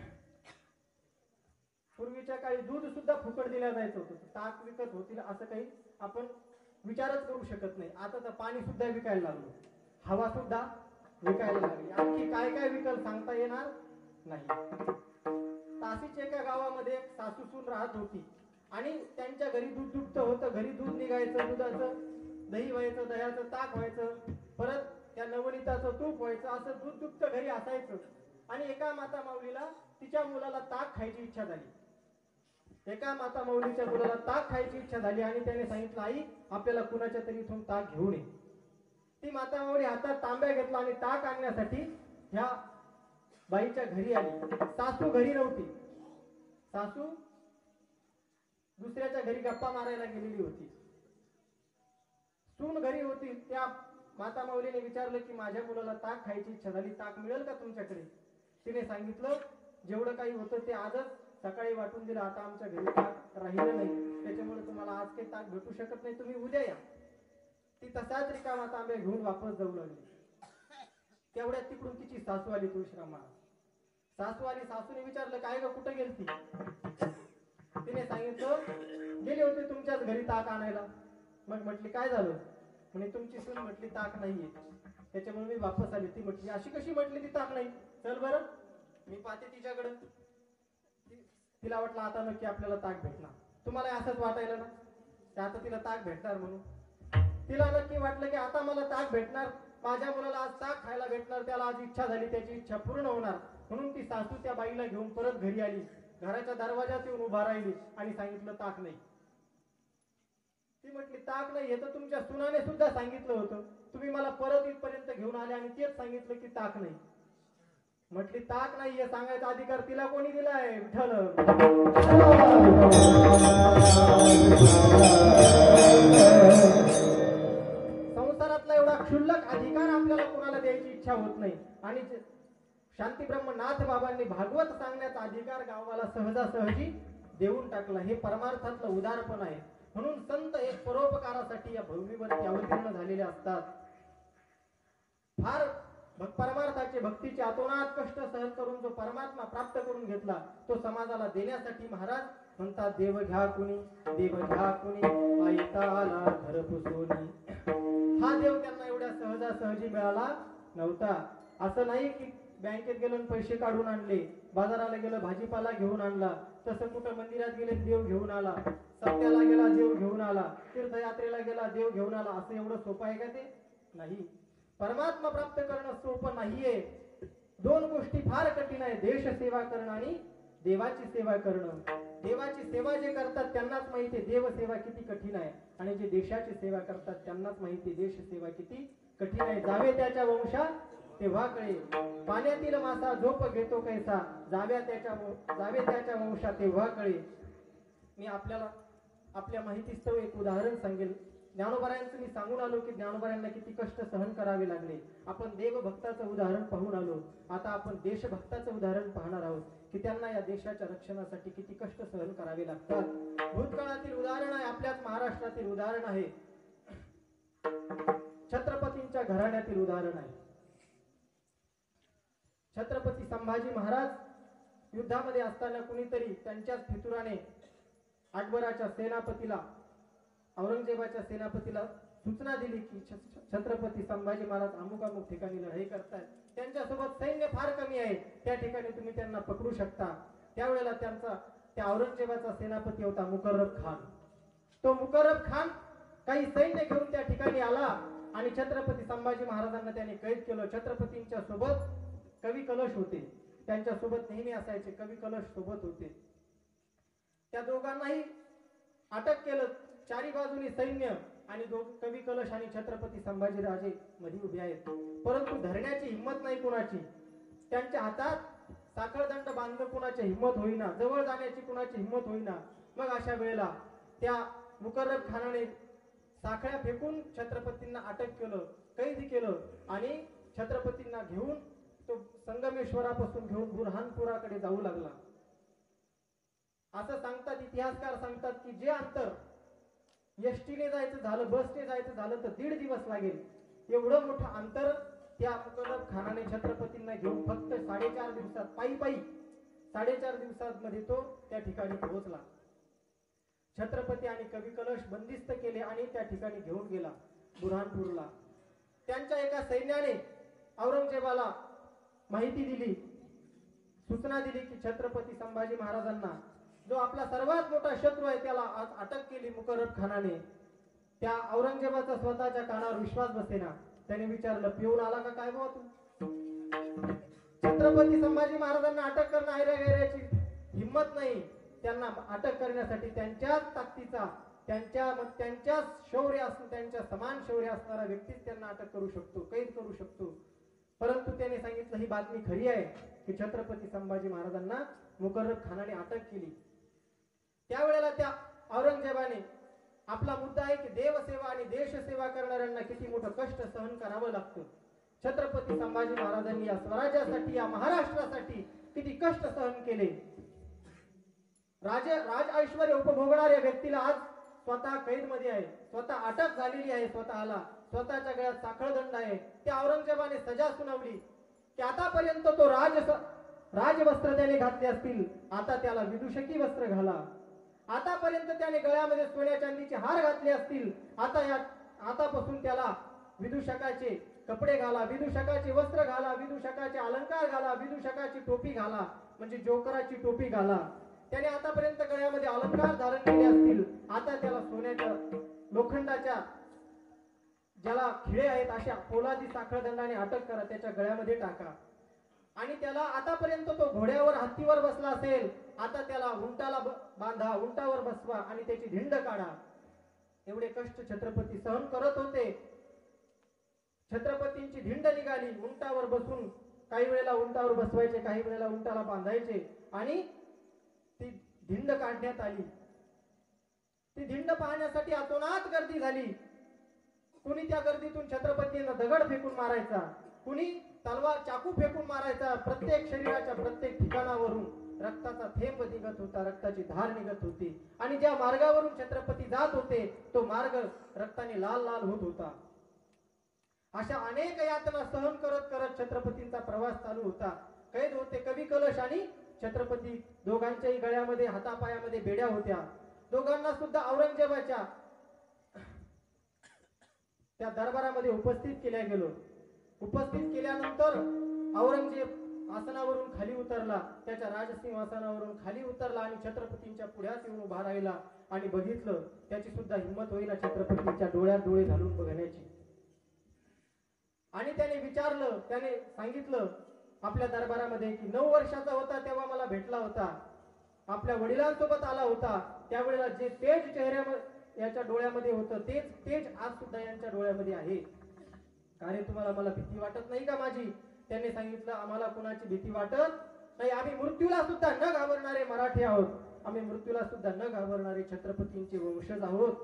Speaker 1: पूर्वीच्या काळी दूध सुद्धा फुकट दिल्या जायचं होतं. ताक विकत होतील असं काही आपण विचारच करू शकत नाही. आता तर पाणी सुद्धा विकायला लागलो, हवा सुद्धा विकायला लागली, आणखी काय काय विकल सांगता येणार नाही. तासीच्या एका गावामध्ये एक सासू सून राहत होती आणि त्यांच्या घरी दूध दुभतं होतं. घरी दूध निघायचं, दुधाचं दही व्हायचं, दह्याचं ताक व्हायचं, परत त्या नवनीताचं तूप व्हायचं, असं दूध दुभतं घरी असायचं. आणि एका माता माऊलीला तिच्या मुलाला ताक खायची इच्छा झाली. एका माता माऊलीच्या मुलाला ताक खायची इच्छा झाली आणि त्याने सांगितलं, आई आपल्याला कुणाच्या तरी इथून ताक घेऊन ये. ती माता माऊली हातात तांब्या घेतला आणि ताक आणण्यासाठी ह्या बाईच्या घरी आली. सासू घरी नव्हती, सासू दुसऱ्याच्या घरी गप्पा मारायला गेलेली होती. सून घरी होती. त्या माता माऊलीने विचारलं की माझ्या मुलाला ताक खायची इच्छा झाली, ताक मिळेल का तुमच्याकडे? तिने सांगितलं जेवढं काही होतं ते आजच सकाळी वाटून दिलं, आता आमच्या घरी ताक राहिलं नाही, त्याच्यामुळे तुम्हाला आज काही ताक भेटू शकत नाही, तुम्ही उद्या या. ती तसाच रिकामा तांब्या घेऊन वापस जाऊ लागली. तेवढ्यात तिकडून तिची सासू आली. तुळशीराम महाराज सासू आली. सासूने विचारलं काय ग कुठे गेलती? तिने सांगितलं गेले होते तुमच्याच घरी ताक आणायला. मग म्हटली काय झालं? म्हणे तुमची सून म्हटली ताक नाहीये, त्याच्यामुळे मी वापस आली. ती म्हटली अशी कशी म्हटली ती ताक नाही? चल बरं मी पाहते तिच्याकडे. तिला वाटलं आता नक्की आपल्याला ताक भेटणार. तुम्हाला असंच वाटायला ना आता तिला ताक भेटणार म्हणून? तिला नक्की वाटलं की आता मला ताक भेटणार, माझ्या मुलाला आज ताक खायला भेटणार, त्याला आज इच्छा झाली, त्याची इच्छा पूर्ण होणार. म्हणून ती सासू त्या बाईला घेऊन परत घरी आली. घराच्या दरवाजात येऊन उभा राहिली आणि सांगितलं ताक नाही. ती म्हटली ताक नाही हे तर तुमच्या सुनाने सुद्धा सांगितलं होतं, तुम्ही मला परत इथपर्यंत घेऊन आले आणि तेच सांगितलं की ताक नाही. म्हटली ताक नाही हे सांगायचा अधिकार तिला कोणी दिलाय? विठ्ठल. संसारातला एवढा क्षुल्लक अधिकार आपल्याला कोणाला द्यायची इच्छा होत नाही. आणि शांतीब्रह्म नाथ बाबांनी भागवत सांगण्याचा अधिकार गावाला सहजासहजी देऊन टाकला. हे परमार्थातलं उदारपण आहे. म्हणून संत एक परोपकारासाठी या भूमीवरती अवतीर्ण झालेले असतात. फार परमार्थाचे भक्तीचे अतोनात कष्ट सहन करून जो परमात्मा प्राप्त करून घेतला तो समाजाला देण्यासाठी महाराज म्हणतात देव घ्या कुणी देव घ्या कुणी आयता आला घर पुसोनी. हा देव त्यांना एवढ्या सहजासहजी मिळाला नव्हता. असं नाही की बँकेत गेलो पैसे काढून आणले, बाजाराला गेलं भाजीपाला घेऊन आणला, तसं कुठं मंदिरात गेले देव घेऊन आला, सत्याला गेला देव घेऊन आला, तीर्थयात्रेला गेला देव घेऊन आला. असं एवढं सोपं आहे का? ते नाही. परमात्मा प्राप्त करणं सोपं नाहीये. दोन गोष्टी फार कठीण आहे, देश सेवा करणं आणि देवाची सेवा करणं. देवाची सेवा जे करतात त्यांनाच माहिती देव सेवा किती कठीण आहे, आणि जे देशाची सेवा करतात त्यांनाच माहिती देश सेवा किती कठीण आहे. जावे त्याच्या वंशा तेव्हा कळे, पाण्यातील मासा झोप घेतो कैसा, जाव्या त्याच्या जावे त्याच्या वंशा तेव्हा कळे. मी आपल्याला आपल्या माहितीस्तव एक उदाहरण सांगेल. ज्ञानोबारायांचं मी सांगून आलो की ज्ञानोबारायांना किती कष्ट सहन करावे लागले. आपण देवभक्ताचं उदाहरण पाहून आलो. आता आपण देशभक्ताचं उदाहरण पाहणार आहोत की त्यांना या देशाच्या रक्षणासाठी किती कष्ट सहन करावे लागतात. भूतकाळातील उदाहरण आहे, आपल्याच महाराष्ट्रातील उदाहरण आहे, छत्रपतींच्या घराण्यातील उदाहरण आहे. छत्रपती संभाजी महाराज युद्धामध्ये असताना कुणीतरी त्यांच्याच फितुराने अकबराच्या सेनापतीला, औरंगजेबाच्या सेनापतीला सूचना दिली की छत्रपती संभाजी महाराज अमुक अमुक ठिकाणी लढाई करतायत, त्यांच्यासोबत सैन्य फार कमी आहे, त्या ठिकाणी तुम्ही त्यांना पकडू शकता. त्यावेळेला त्यांचा त्या औरंगजेबाचा सेनापती होता मुकर्रब खान. तो मुकर्रब खान काही सैन्य घेऊन त्या ठिकाणी आला आणि छत्रपती संभाजी महाराजांना त्याने कैद केलं. छत्रपतींच्या सोबत कवी कलश होते, त्यांच्या सोबत नेहमी असायचे कवी कलश सोबत होते. त्या दोघांनाही अटक केलं. चारी बाजूनी सैन्य आणि कवी कलश आणि छत्रपती संभाजी राजे मध्ये उभे आहेत, परंतु धरण्याची हिंमत नाही कुणाची. त्यांच्या हातात साखळदंड बांधणं कुणाची हिंमत होईना, जवळ जाण्याची कुणाची हिंमत होईना. मग अशा वेळेला त्या मुकर्रब खानाने साखळ्या फेकून छत्रपतींना अटक केलं, कैद केलं आणि छत्रपतींना घेऊन तो संगमेश्वरापासून घेऊन बुरहानपुराकडे जाऊ लागला. असं सांगतात, इतिहासकार सांगतात की जे अंतर एसटीने जायचं झालं, बसने जायचं झालं तर दीड दिवस लागेल, एवढं मोठं अंतर त्या मुकर्रब खानाने छत्रपतींना घेऊन फक्त साडेचार दिवसात पायी पायी साडेचार दिवसांमध्ये तो त्या ठिकाणी पोहोचला. छत्रपती आणि कवी कलश बंदिस्त केले आणि त्या ठिकाणी घेऊन गेला बुरहानपूरला. त्यांच्या एका सैन्याने औरंगजेबाला माहिती दिली, सूचना दिली की छत्रपती संभाजी महाराजांना, जो आपला सर्वात मोठा शत्रू आहे, त्याला आज अटक केली मुकर्रब खानाने. त्या औरंगजेबाचा स्वतःच्या कानावर विश्वास बसेना. त्याने विचारलं, पिऊन आला का काय बाबा तू? छत्रपती संभाजी महाराजांना अटक करणं ऐरागैऱ्याची हिंमत नाही. त्यांना अटक करण्यासाठी त्यांच्याच ताकदीचा, त्यांच्या त्यांच्याच शौर्य असं त्यांच्या समान शौर्य असणारा व्यक्तीच त्यांना अटक करू शकतो, कैद करू शकतो. परंतु त्याने सांगितलं ही बातमी खरी आहे की छत्रपती संभाजी महाराजांना मुकर्रब खानाने अटक केली. त्यावेळेला त्या औरंगजेबाने आपला मुद्दा आहे की देवसेवा आणि देशसेवा करणाऱ्यांना किती मोठं कष्ट सहन करावं लागतं. छत्रपती संभाजी महाराजांनी या स्वराज्यासाठी, या महाराष्ट्रासाठी किती कष्ट सहन केले. राज राज ऐश्वर्य उपभोगणाऱ्या व्यक्तीला आज स्वतः कैद मध्ये आहे, स्वतः अटक झालेली आहे, स्वतःला स्वतःच्या गळ्यात साखळदंड आहे. त्या औरंगजेबाने सजा सुनावली की आतापर्यंत तो राज राजवस्त्र त्याने घातले असतील, आता त्याला विदूषकी वस्त्र घाला. आतापर्यंत त्याने गळ्यामध्ये सोन्या चांदीचे हार घातले असतील, आता या आतापासून त्याला विदूषकाचे कपडे घाला, विदूषकाचे वस्त्र घाला, विदूषकाचे अलंकार घाला, विदूषकाची टोपी घाला, म्हणजे जोकराची टोपी घाला. त्याने आतापर्यंत गळ्यामध्ये अलंकार धारण केले असतील, आता त्याला सोन्याच्या लोखंडाच्या ज्याला खिळे आहेत अशा पोलादी साखळदंडाने अटक करा, त्याच्या गळ्यामध्ये टाका. आणि त्याला आतापर्यंत तो घोड्यावर हत्तीवर बसला असेल, आता त्याला उंटाला बांधा, उंटावर बसवा आणि त्याची धिंड काढा. एवढे कष्ट छत्रपती सहन करत होते. छत्रपतींची धिंड निघाली, उंटावर बसून काही वेळेला उंटावर बसवायचे, काही वेळेला उंटाला बांधायचे आणि ती धिंड काढण्यात आली. ती धिंड पाहण्यासाठी अतोनात गर्दी झाली. कुणी त्या गर्दीतून छत्रपतींना दगड फेकून मारायचा, कुणी तलवार चाकू फेकून मारायचा. प्रत्येक शरीराच्या प्रत्येक ठिकाणावरून रक्ताचा थेंब निघत होता, रक्ताची धार निघत होती. आणि ज्या मार्गावरून छत्रपती जात होते तो मार्ग रक्ताने लाल लाल होत होता. अशा अनेक यातना सहन करत करत छत्रपतींचा प्रवास चालू होता. कैद होते कवी कलश आणि छत्रपती, दोघांच्याही गळ्यामध्ये हातापायामध्ये बेड्या होत्या. दोघांना सुद्धा औरंगजेबाच्या त्या दरबारामध्ये उपस्थित केल्या गेलो. उपस्थित केल्यानंतर औरंगजेब आसनावरून खाली उतरला, त्याच्या राजसिंहासनावरून खाली उतरला आणि छत्रपतींच्या पुढ्यात येऊन उभा राहिला आणि बघितलं. त्याची सुद्धा हिंमत होईना छत्रपतींच्या डोळ्यात डोळे घालून बघण्याची. आणि त्याने विचारलं, त्याने सांगितलं आपल्या दरबारामध्ये की नऊ वर्षाचा होता तेव्हा मला भेटला होता, आपल्या वडिलांसोबत आला होता, त्यावेळेला जे तेज चेहऱ्यामध्ये याच्या डोळ्यामध्ये होतं तेच तेज आज सुद्धा यांच्या डोळ्यामध्ये आहे. का रे तुम्हाला मला भीती वाटत नाही का माझी? त्यांनी सांगितलं आम्हाला कुणाची भीती वाटत नाही, आम्ही मृत्यूला सुद्धा न घाबरणारे मराठी आहोत. आम्ही मृत्यूला सुद्धा न घाबरणारे छत्रपतींचे वंशज आहोत.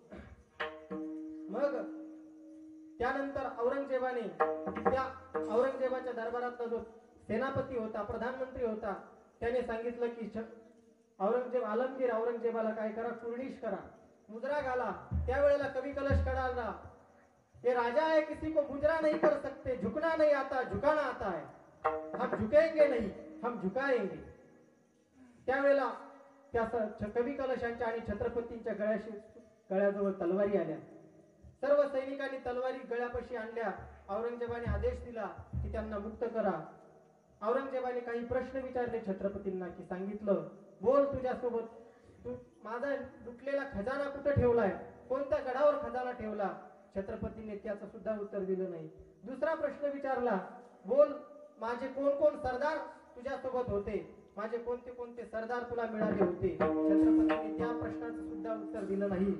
Speaker 1: मग त्यानंतर औरंगजेबाने त्या औरंगजेबाच्या दरबारातला जो सेनापती होता, प्रधानमंत्री होता, त्याने सांगितलं की औरंगजेब आलमगीर औरंगजेबाला काय करा, कुर्निश करा, मुजरा घाला. त्यावेळेला कवी कलश कडाला, ये राजा है किसी को मुजरा नहीं कर सकते, झुकना नहीं आता झुकाना आता है, हम झुकेंगे नहीं हम झुकाएंगे. त्यावेळेला त्या कवी कलशांच्या आणि छत्रपतींच्या गळ्याशी गळ्याजवळ तलवारी आल्या. सर्व सैनिकांनी तलवारी गळ्यापाशी आणल्या. औरंगजेबाने आदेश दिला की त्यांना मुक्त करा. औरंगजेबाने काही प्रश्न विचारले छत्रपतींना, की सांगितलं, बोल तुझ्यासोबत तू माझा लुटलेला खजाना कुठे ठेवलाय, कोणत्या गडावर खजाना ठेवला. छत्रपतीने त्याचं सुद्धा उत्तर दिलं नाही. दुसरा प्रश्न विचारला, बोल माझे कोण कोण सरदार तुझ्यासोबत होते, माझे कोणते कोणते सरदार तुला मिळाले होते. छत्रपतीने त्या प्रश्नाचं सुद्धा उत्तर दिलं नाही.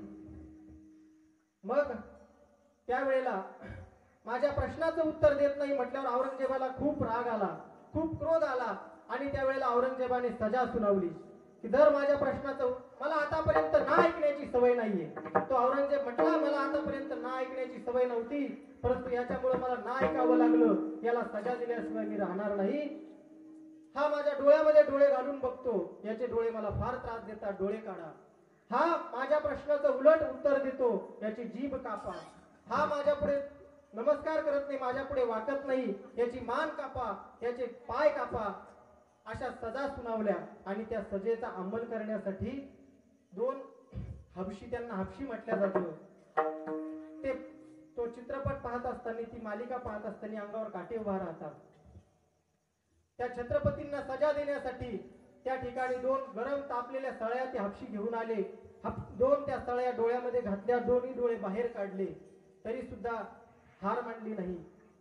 Speaker 1: मग त्यावेळेला माझ्या प्रश्नाचं उत्तर देत नाही म्हटल्यावर औरंगजेबाला खूप राग आला, खूप क्रोध आला आणि त्यावेळेला औरंगजेबाने सजा सुनावली की जर माझ्या प्रश्नाचं, मला आतापर्यंत ना ऐकण्याची सवय नाहीये. तो औरंगजेब म्हटला, मला आतापर्यंत ना ऐकण्याची सवय नव्हती, परंतु याच्यामुळे मला ना ऐकावं लागलं, याला सजा दिल्याशिवाय मी राहणार नाही. हा माझ्या डोळ्यामध्ये डोळे घालून बघतो, याचे डोळे मला फार त्रास देतात, डोळे काढा. हा माझ्या प्रश्नाचं उलट उत्तर देतो, याची जीभ कापा. हा माझ्या पुढे नमस्कार करत नाही, माझ्या पुढे वाकत नाही, याची मान कापा, याचे पाय कापा. अशा सजा सुनावल्या आणि त्या सजेचा अंमल करण्यासाठी दोन हबशी, त्यांना हबशी म्हटल्या जातं, ते तो चित्रपट पाहत असताना, ती मालिका पाहत असताना अंगावर काटे उभा राहतात. त्या छत्रपतींना सजा देण्यासाठी त्या ठिकाणी दोन गरम तापलेल्या सळ्या ते हबशी घेऊन आले. दोन त्या सळ्या डोळ्यामध्ये घातल्या, दोन्ही डोळे बाहेर काढले, तरी सुद्धा हार मानली नाही.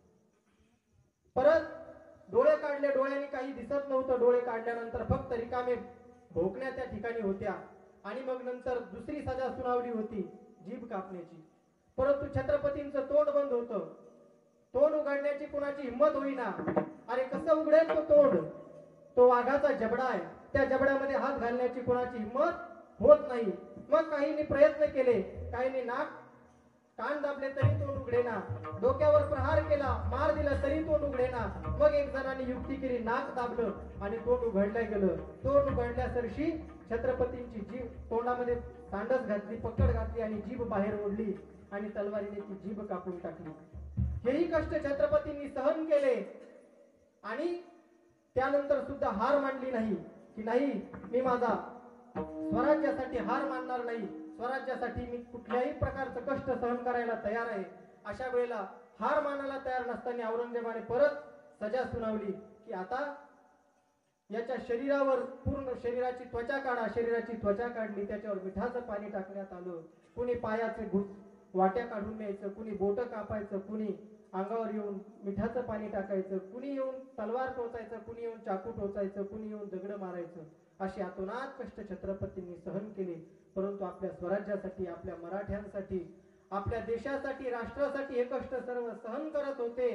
Speaker 1: परत डोळे काढले, डोळ्यांनी काही दिसत नव्हतं. डोळे काढल्यानंतर फक्त रिकामे भोकण्या त्या ठिकाणी होत्या. आणि मग नंतर दुसरी सजा सुनावली होती, जीभ कापण्याची. परंतु छत्रपतींचं तोंड बंद होतं, तोंड उघडण्याची कुणाची हिंमत होईना. अरे कसं उघडेल तो तोंड, तो वाघाचा जबडा आहे, त्या जबड्यामध्ये हात घालण्याची कुणाची हिंमत होत नाही. मग काहींनी प्रयत्न केले, काहींनी नाक कान दाबले तरी तोंड उघडेना, डोक्यावर प्रहार केला, मार दिला तरी तोंड उघडेना. मग एक जणांनी युक्ती केली, नाक दाबलं आणि तोंड उघडलं गेलं. तोंड उघडल्यासरशी छत्रपतींची जीभ तोंडामध्ये सांडस घातली, पकड घातली आणि जीभ बाहेर ओढली आणि तलवारीने ती जीभ कापून टाकली. हेही कष्ट छत्रपतींनी सहन केले आणि त्यानंतर सुद्धा हार मानली नाही, की नाही मी माझा स्वराज्यासाठी हार मानणार नाही, स्वराज्यासाठी मी कुठल्याही प्रकारचं कष्ट सहन करायला तयार आहे. अशा वेळेला हार मानायला तयार नसताना औरंगजेबाने परत सजा सुनावली की आता याच्या शरीरावर, पूर्ण शरीराची त्वचा काढा. शरीराची त्वचा काढली, त्याच्यावर मिठाचं पाणी टाकण्यात आलं. कुणी पायाचे घुट वाट्या काढून न्यायचं, कुणी बोट कापायचं, कुणी अंगावर येऊन मिठाचं पाणी टाकायचं, कुणी येऊन तलवार टोचायचं, कुणी येऊन चाकू टोचायचं, कुणी येऊन दगड मारायचं. अशी अतोनात कष्ट छत्रपतींनी सहन केले. परंतु आपल्या स्वराज्यासाठी, आपल्या मराठ्यांसाठी, आपल्या देशासाठी, राष्ट्रासाठी हे कष्ट सर्व सहन करत होते.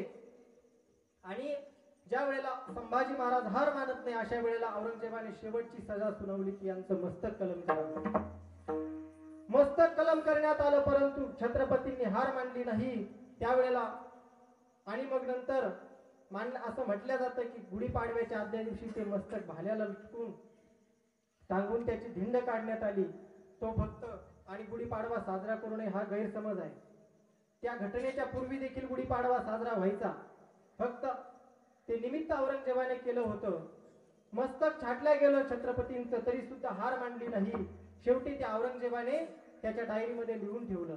Speaker 1: आणि ज्या वेळेला संभाजी महाराज हार मानत नाही, अशा वेळेला औरंगजेबाने शेवटची सजा सुनावली की यांचं मस्तक कलम करा. मस्तक कलम करण्यात आलं, परंतु छत्रपतींनी हार मानली नाही त्यावेळेला. आणि मग नंतर मान असं म्हटलं जातं की गुढीपाडव्याच्या आदल्या दिवशी ते मस्तक भाल्याला लटकून टांगून त्याची धिंड काढण्यात आली. तो फक्त आणि गुढीपाडवा साजरा करू नये हा गैरसमज आहे. त्या घटनेच्या पूर्वी देखील गुढीपाडवा साजरा व्हायचा, फक्त ते निमित्त औरंगजेबाने केलं होतं. मस्तक छाटल्या गेलं छत्रपतींचं, तरी सुद्धा हार मानली नाही. शेवटी त्या औरंगजेबाने त्याच्या डायरीमध्ये लिहून ठेवलं,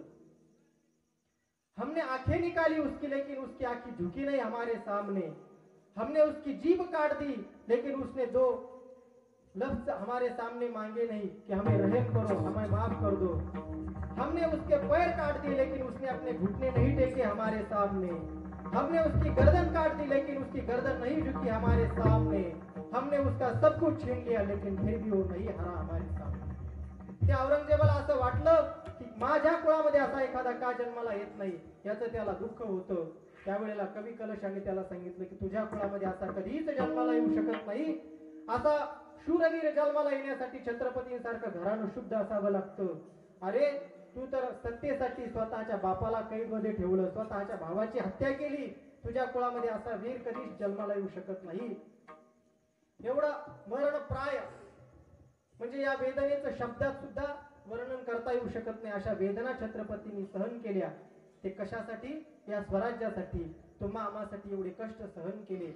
Speaker 1: हमने आंखें निकाली उसकी लेकिन उसकी आंखें झुकी नहीं हमारे सामने, हमने उसकी जीभ काट दी लेकिन उसने दो लफ्ज हमारे सामने मांगे नहीं कि हमें रहम करो, हमें माफ कर दो. हमने उसके पैर काट दिए लेकिन उसने अपने घुटने नहीं टेके हमारे सामने. हमने उसकी गर्दन काट दी लेकिन उसकी गर्दन नहीं झुकी हमारे सामने. हमने उसका सब कुछ छीन लिया लेकिन फिर भी वो नहीं हरा हमारे सामने. त्या औरंगजेबाला असं वाटलं की माझ्या कुळामध्ये असा एखादा का जन्माला येत नाही, याचं त्याला दुःख होतं. त्यावेळेला कवी कलशाने त्याला सांगितलं की तुझ्या कुळामध्ये असा कधीच जन्माला येऊ शकत नाही, असा शूरवीर जन्माला येण्यासाठी छत्रपतींसारखं घराणं शुद्ध असावं लागतं. अरे तू तर सत्तेसाठी स्वतःच्या बापाला कैदमध्ये ठेवलं, स्वतःच्या भावाची हत्या केली. तुझ्या कुळामध्ये असा वीर कधीच जन्माला येऊ शकत नाही. एवढा मरण प्राय म्हणजे या वेदनेचं शब्दात सुद्धा वर्णन करता येऊ शकत नाही. अशा वेदना छत्रपतींनी सहन केल्या. ते कशासाठी? या स्वराज्यासाठी, तुम्हा आम्हासाठी एवढे कष्ट सहन केले.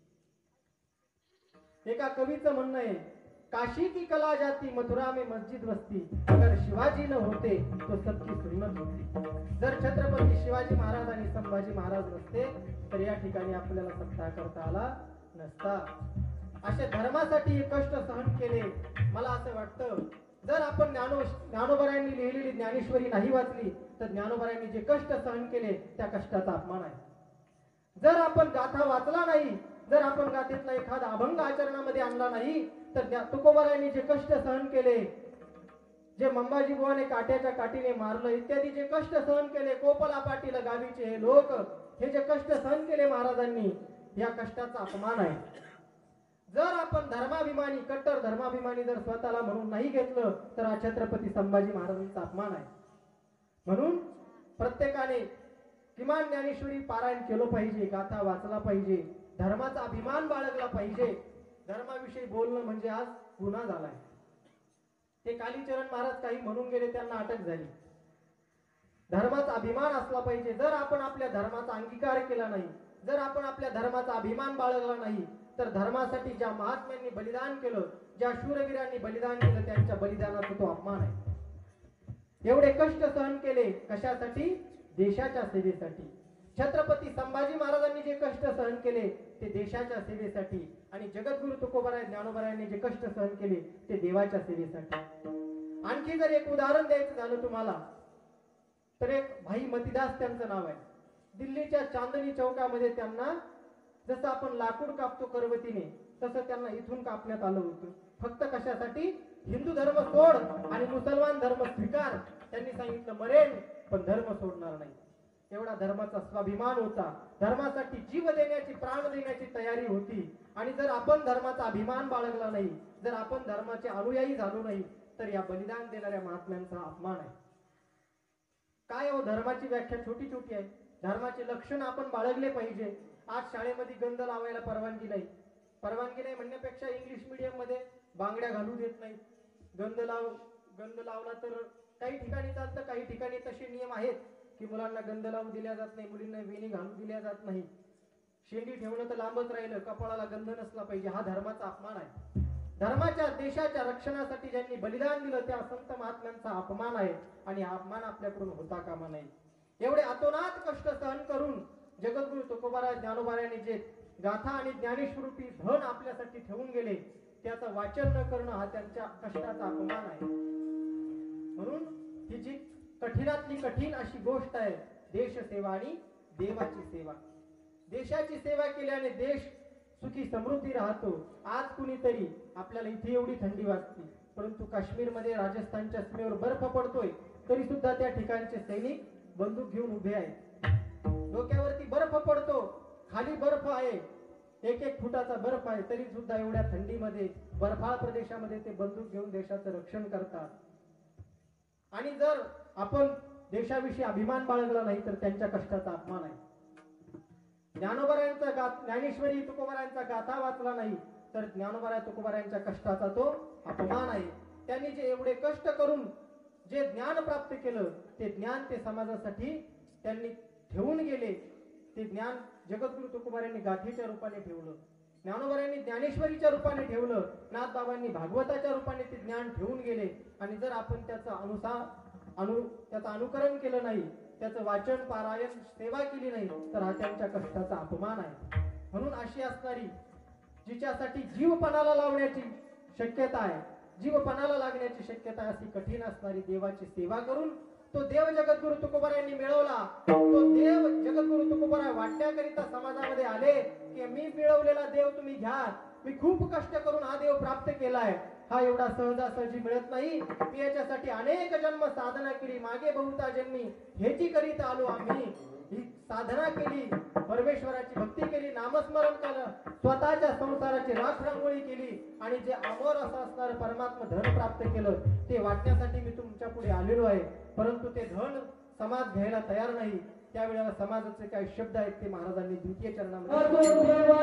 Speaker 1: एका कवीचं म्हणणं आहे, काशी की कला जाती मथुरा में मस्जिद वस्ती, अगर शिवाजी न होते तो सबकी सुन्नत होती. जर छत्रपती शिवाजी महाराज आणि संभाजी महाराज नसते तर या ठिकाणी आपल्याला सत्ता करता आला नसता. असे धर्मासाठी हे कष्ट सहन केले. मला असं वाटतं, जर आपण ज्ञानो ज्ञानोबरायांनी लिहिलेली ज्ञानेश्वरी नाही वाचली तर ज्ञानोबरायांनी जे कष्ट सहन केले त्या कष्टाचा अपमान आहे. जर आपण गाथा वाचला नाही, जर आपण गाथेतला एखादा अभंग आचरणामध्ये आणला नाही तर तुकोबारायांनी जे कष्ट सहन केले, जे मंबाजी बुवाने काट्याच्या काठीने मारलं इत्यादी जे कष्ट सहन केले, कोपला पाटील गावीचे हे लोक हे जे कष्ट सहन केले महाराजांनी, या कष्टाचा अपमान आहे. जर आपण धर्माभिमानी, कट्टर धर्माभिमानी जर स्वतःला म्हणून नाही घेतलं तर हा छत्रपती संभाजी महाराजांचा अपमान आहे. म्हणून प्रत्येकाने किमान ज्ञानेश्वरी पारायण केलं पाहिजे, गाथा वाचला पाहिजे, धर्माचा अभिमान बाळगला पाहिजे. धर्माविषयी बोलणं म्हणजे आज गुन्हा झालाय. ते कालीचरण महाराज काही म्हणून गेले, त्यांना अटक झाली. धर्माचा अभिमान असला पाहिजे. जर आपण आपल्या धर्माचा अंगीकार केला नाही, जर आपण आपल्या धर्माचा अभिमान बाळगला नाही तर धर्मासाठी ज्या महात्म्यांनी बलिदान केलं, ज्या शूरवीरांनी बलिदान केलं, त्यांच्या बलिदानाचा तो अपमान आहे. एवढे कष्ट सहन केले कशासाठी? देशाच्या सेवेसाठी. छत्रपती संभाजी महाराजांनी जे कष्ट सहन केले ते देशाच्या सेवेसाठी, आणि जगद्गुरु तुकोबाराय ज्ञानोबारायांनी जे कष्ट सहन केले ते देवाच्या सेवेसाठी. आणखी जर एक उदाहरण द्यायचं झालं तुम्हाला तर एक भाई मतीदास त्यांचं नाव आहे. दिल्लीच्या चांदणी चौकामध्ये त्यांना जसं आपण लाकूड कापतो करवतीने तसं त्यांना इथून कापण्यात आलं होतं. फक्त कशासाठी? हिंदू धर्म सोड आणि मुसलमान धर्म स्वीकार. त्यांनी सांगितलं मरेन पण धर्म सोडणार नाही. एवढा धर्माचा स्वाभिमान होता. धर्मासाठी जीव देण्याची, प्राण देण्याची तयारी होती. आणि जर आपण धर्माचा अभिमान बाळगला नाही, जर आपण धर्माचे अनुयायी झालो नाही तर या बलिदान देणाऱ्या महात्म्यांचा अपमान आहे. काय हो, धर्माची व्याख्या छोटी छोटी आहे. धर्माचे लक्षण आपण बाळगले पाहिजे. आज शाळेमध्ये गंध लावायला परवानगी नाही. परवानगी नाही म्हणण्यापेक्षा इंग्लिश मीडियम मध्ये बांगड्या घालू देत नाहीत. गंध लाव गंध लावला तर काही ठिकाणी चालतं, काही ठिकाणी तसे नियम आहेत की मुलांना गंध लावून दिल्या जात नाही, मुलींना वेणी घालून दिल्या जात नाही. शेंडी ठेवणं तर लांबच राहिलं, कपाळाला गंध नसला पाहिजे. हा धर्माचा अपमान आहे. धर्माच्या, देशाच्या रक्षणासाठी ज्यांनी बलिदान दिलं त्या संत महात्म्यांचा अपमान आहे. आणि हा अपमान आपल्याकडून होता कामा नये. एवढे अतोनात कष्ट सहन करून जगद्गुरु तुकोबाराय ज्ञानोबारायांनी जे गाथा आणि ज्ञानेश्वरूपी धन आपल्यासाठी ठेवून गेले त्याचं वाचन न करणं हा त्यांच्या कष्टाचा अपमान आहे. म्हणून ही जी कठीणातली कठीण अशी गोष्ट आहे देशसेवा आणि देवाची सेवा. देशाची सेवा केल्याने देश सुखी समृद्धी राहतो. आज कुणीतरी आपल्याला इथे एवढी थंडी वाजते परंतु काश्मीरमध्ये राजस्थानच्या सीमेवर बर्फ पडतोय तरी सुद्धा त्या ठिकाणचे सैनिक बंदूक घेऊन उभे आहेत. डोक्यावरती बर्फ पडतो, खाली बर्फ आहे, एक एक फुटाचा बर्फ आहे, तरी सुद्धा एवढ्या थंडीमध्ये बर्फाळ प्रदेशामध्ये ते बंदूक घेऊन देशाचं रक्षण करतात. आणि जर आपण देशाविषयी अभिमान बाळगला नाही तर त्यांच्या कष्टाचा अपमान आहे. ज्ञानोबारायांचा ज्ञानेश्वरी तुकोबारायांचा गाथा वाचला नाही तर ज्ञानोबाराय तुकोबारायांच्या कष्टाचा तो अपमान आहे. त्यांनी जे एवढे कष्ट करून जे ज्ञान प्राप्त केलं ते ज्ञान ते समाजासाठी त्यांनी ठेवून गेले. ते ज्ञान जगद्गुरु तुकोबारायांनी गाथेच्या रूपाने ठेवलं, ज्ञानोबारायांनी ज्ञानेश्वरीच्या रूपाने ठेवलं, नाथबाबांनी भागवताच्या रूपाने ते ज्ञान ठेवून गेले. आणि जर आपण त्याचा अनुसार अनु त्याचं अनुकरण केलं नाही, त्याचं वाचन पारायण सेवा केली नाही तर हा त्यांच्या कष्टाचा अपमान आहे. म्हणून अशी असणारी जिच्यासाठी जीवपणाला लावण्याची शक्यता आहे, जीवपणाला लागण्याची शक्यता अशी कठीण असणारी देवाची सेवा करून तो देव जगद्गुरु तुकोबारायांनी मिळवला. तो देव जगद्गुरु तुकोबाराय वाटण्याकरिता समाजामध्ये आले की मी मिळवलेला देव तुम्ही घ्या, मी खूप कष्ट करून हा देव प्राप्त केलाय. हा एवढा सहजासहजी मिळत नाही. मी याच्यासाठी अनेक जन्म साधना केली, मागे बहुता जन्मी हेची करीत आलो आम्ही. ही साधना केली, परमेश्वराची भक्ती केली, नामस्मरण केलं, स्वतःच्या संसाराची राखरांगोळी केली आणि जे अमोर असं असणारं परमात्मा धन प्राप्त केलं ते वाटण्यासाठी मी तुमच्या पुढे आलेलो आहे. परंतु ते धन समाज घ्यायला तयार नाही. त्यावेळेला समाजाचे काही शब्द आहेत ते महाराजांनी द्वितीय चरणामध्ये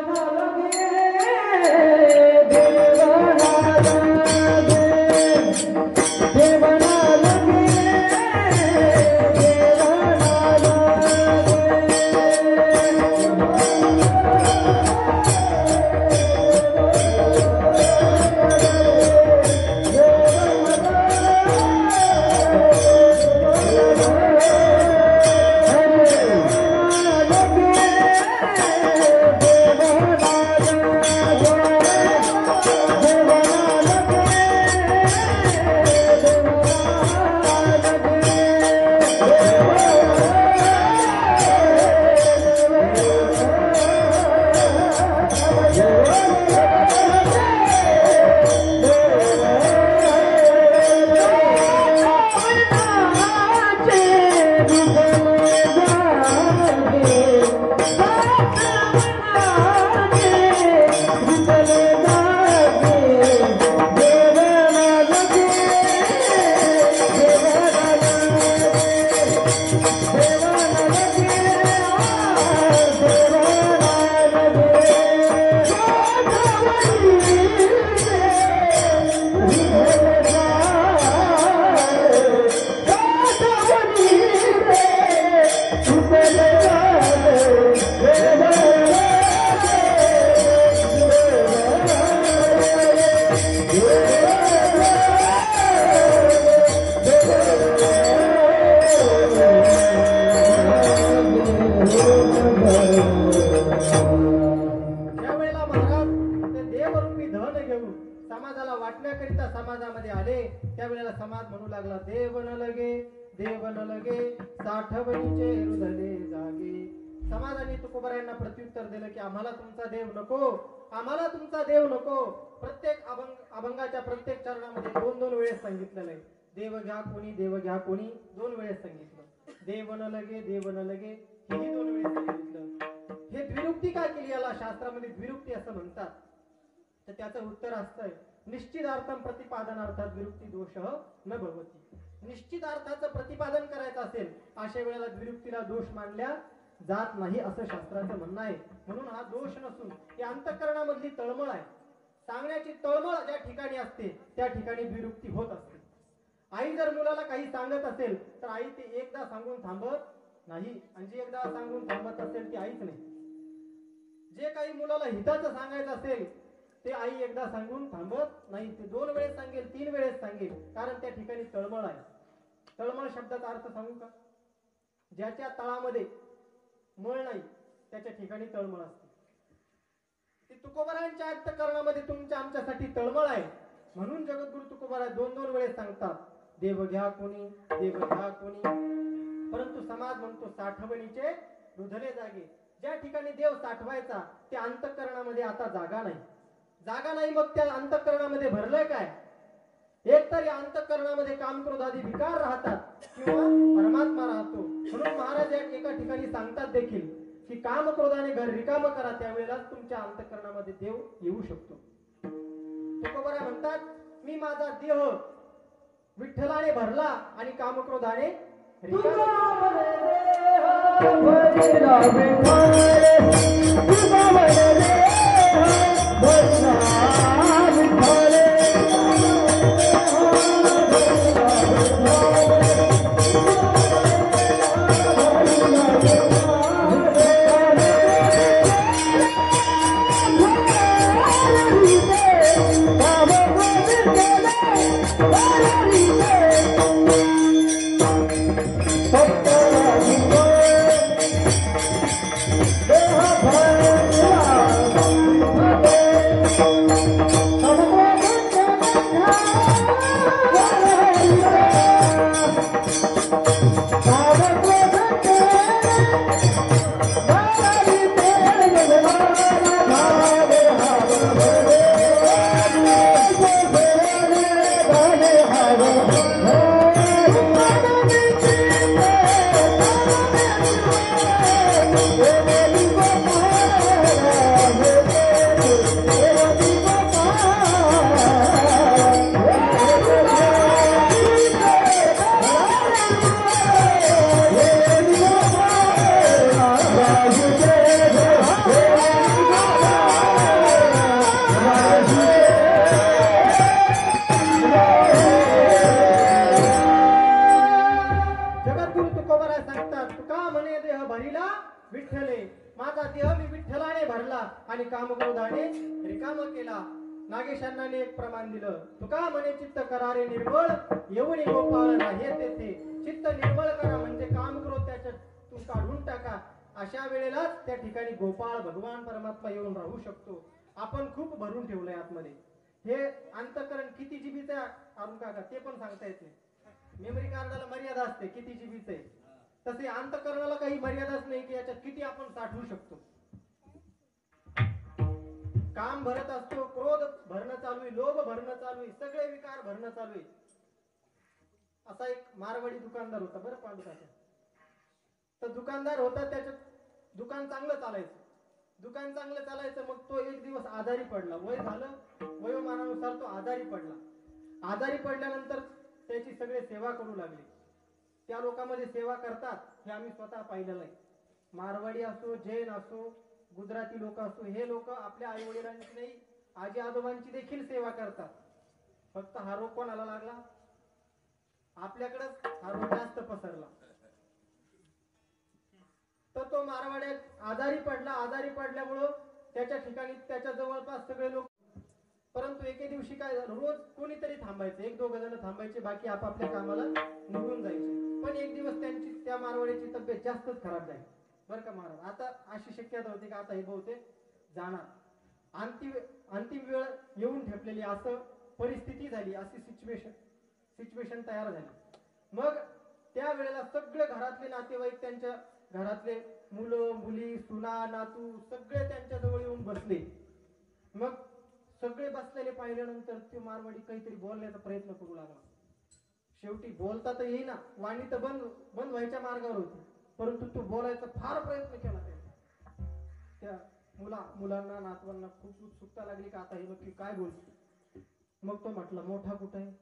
Speaker 1: समाजामध्ये आले. त्यावेळेला समाज म्हणू लागला, देव न लगे देव न लगे साठवणीचे हृदय जागे. समाजाने तुकोबारायांना प्रत्युत्तर दिलं की आम्हाला तुमचा देव नको, आम्हाला तुमचा देव नको. प्रत्येक अभंग अभंगाच्या प्रत्येक चरणामध्ये दोन दोन वेळेस सांगितलेलं आहे, देव घ्या कोणी देव घ्या कोणी, दोन वेळेस सांगितलं. देव न लगे देव न लगे हेही दोन वेळेस सांगितलं. हे द्विरुक्ती का केली? याला शास्त्रामध्ये द्विरुक्ती असं म्हणतात. तर त्याचं उत्तर असतंय, निश्चितार्थम प्रतिपादनार्थात विरुक्ती दोष न भवती. निश्चितार्थाचं प्रतिपादन करायचं असेल अशा वेळेला द्विरुक्तीला दोष मानल्या जात नाही असं शास्त्राचं म्हणणं आहे. म्हणून हा दोष नसून ही अंतःकरणामधली तळमळ आहे. सांगण्याची तळमळ ज्या ठिकाणी असते त्या ठिकाणी द्विरुक्ती होत असते. आई जर मुलाला काही सांगत असेल तर आई ते एकदा सांगून थांबत नाही, आणि जी एकदा सांगून थांबत असेल ती आईच नाही. जे काही मुलाला हिताचं सांगायचं असेल ते आई एकदा सांगून थांबत नाही, ते दोन वेळेस सांगेल, तीन वेळेस सांगेल, कारण त्या ठिकाणी तळमळ आहे. तळमळ शब्दाचा अर्थ सांगू का? ज्याच्या तळामध्ये मळ नाही त्याच्या ठिकाणी तळमळ असते. ती तुकोबारायांच्या अंतःकरणामध्ये तुमच्या आमच्यासाठी तळमळ आहे. म्हणून जगद्गुरु तुकोबाराय दोन दोन वेळेस सांगतात, देव घ्या कोणी देव घ्या कोणी. परंतु समाज म्हणतो साठवणीचे रुधले जागे. ज्या ठिकाणी देव साठवायचा त्या अंतःकरणामध्ये आता जागा नाही. जागा नाही, मग त्या अंतःकरणामध्ये भरलंय काय? एक तर या अंतःकरणामध्ये काम क्रोध आदी विकार राहतात किंवा परमात्मा राहतो. म्हणून महाराज एका ठिकाणी सांगतात देखील की काम क्रोधाने घर रिकाम करा, त्यावेळेलाच तुमच्या अंतःकरणामध्ये देव येऊ शकतो. तुकोबाराय म्हणतात, मी माझा देह विठ्ठलाने भरला आणि कामक्रोधाने
Speaker 2: Thank you.
Speaker 1: विठ्ठले माझा देह मी विठ्ठलाने भरला आणि कामक्रोधाने रिकाम केला. नागेशांनाने एक प्रमाण दिलं. तुका म्हणे चित्त करारे निर्मळ येऊन गोपाळ राहे तेथे. चित्त निर्मळ करा म्हणजे कामक्रोध त्याच्यातून काढून टाका. अशा वेळेलाच त्या ठिकाणी गोपाळ भगवान परमात्मा येऊन राहू शकतो. आपण खूप भरून ठेवलंय आतमध्ये. हे अंतःकरण किती जीबीचं आहे अरुण काका ते पण सांगता येत नाही. मेमरी कार्डाला मर्यादा असते किती जीबीचं आहे, तसे अंतःकरणाला काही मर्यादाच नाही की याच्यात किती आपण साठवू शकतो. काम भरत असतो, क्रोध भरणं चालू आहे, लोभ भरणं चालू आहे, सगळे विकार भरणं चालू आहे. असा एक मारवाडी दुकानदार होता बरं पांडुराचा. तर दुकानदार होता, त्याचं दुकान चांगलं चालायचं. दुकान चांगलं चालायचं मग तो एक दिवस आजारी पडला. वय झालं, वयोमानानुसार तो आजारी पडला. आजारी पडल्यानंतर त्याची सगळे सेवा करू लागले. त्या लोकांमध्ये सेवा करतात हे आम्ही स्वतः पाहिलेलं आहे. मारवाडी असो, जैन असो, गुजराती लोक असो, हे लोक आपल्या आई वडिलांची नाही आजी आजोबांची देखील सेवा करतात. फक्त हा रोग कोणाला लागला? आपल्याकडेच हा रोग जास्त पसरला. तर तो मारवाड्यात आजारी पडला. आजारी पडल्यामुळं त्याच्या ठिकाणी त्याच्या जवळपास सगळे लोक, परंतु एके दिवशी काय झालं, रोज कोणीतरी थांबायचं, एक दोघ जण थांबायचे, बाकी आपापल्या कामाला निघून जायचे. पण एक दिवस त्यांची त्या मारवाड्याची तब्येत जास्तच खराब झाली बरं का महाराज. आता अशी शक्यता होती की आता हे बहुतेक जाणार, अंतिम अंतिम वेळ येऊन ठेपलेली असं परिस्थिती झाली, अशी सिच्युएशन सिच्युएशन तयार झाली. मग त्या वेळेला सगळे घरातले नातेवाईक, त्यांच्या घरातले मुलं मुली सुना नातू सगळे त्यांच्या जवळ येऊन बसले. मग सगळे बसलेले पाहिल्यानंतर ते मारवाडी काहीतरी बोलण्याचा प्रयत्न करू लागला. शेवटी बोलता तर येईना, वाणी तर बंद बंद व्हायच्या मार्गावर होती, परंतु तो बोलायचा फार प्रयत्न केला. त्या मुला मुलांना नातवांना खूप उत्सुकता लागली का आता हे नक्की काय बोलतो. मग तो म्हटला, मोठा कुठे आहे?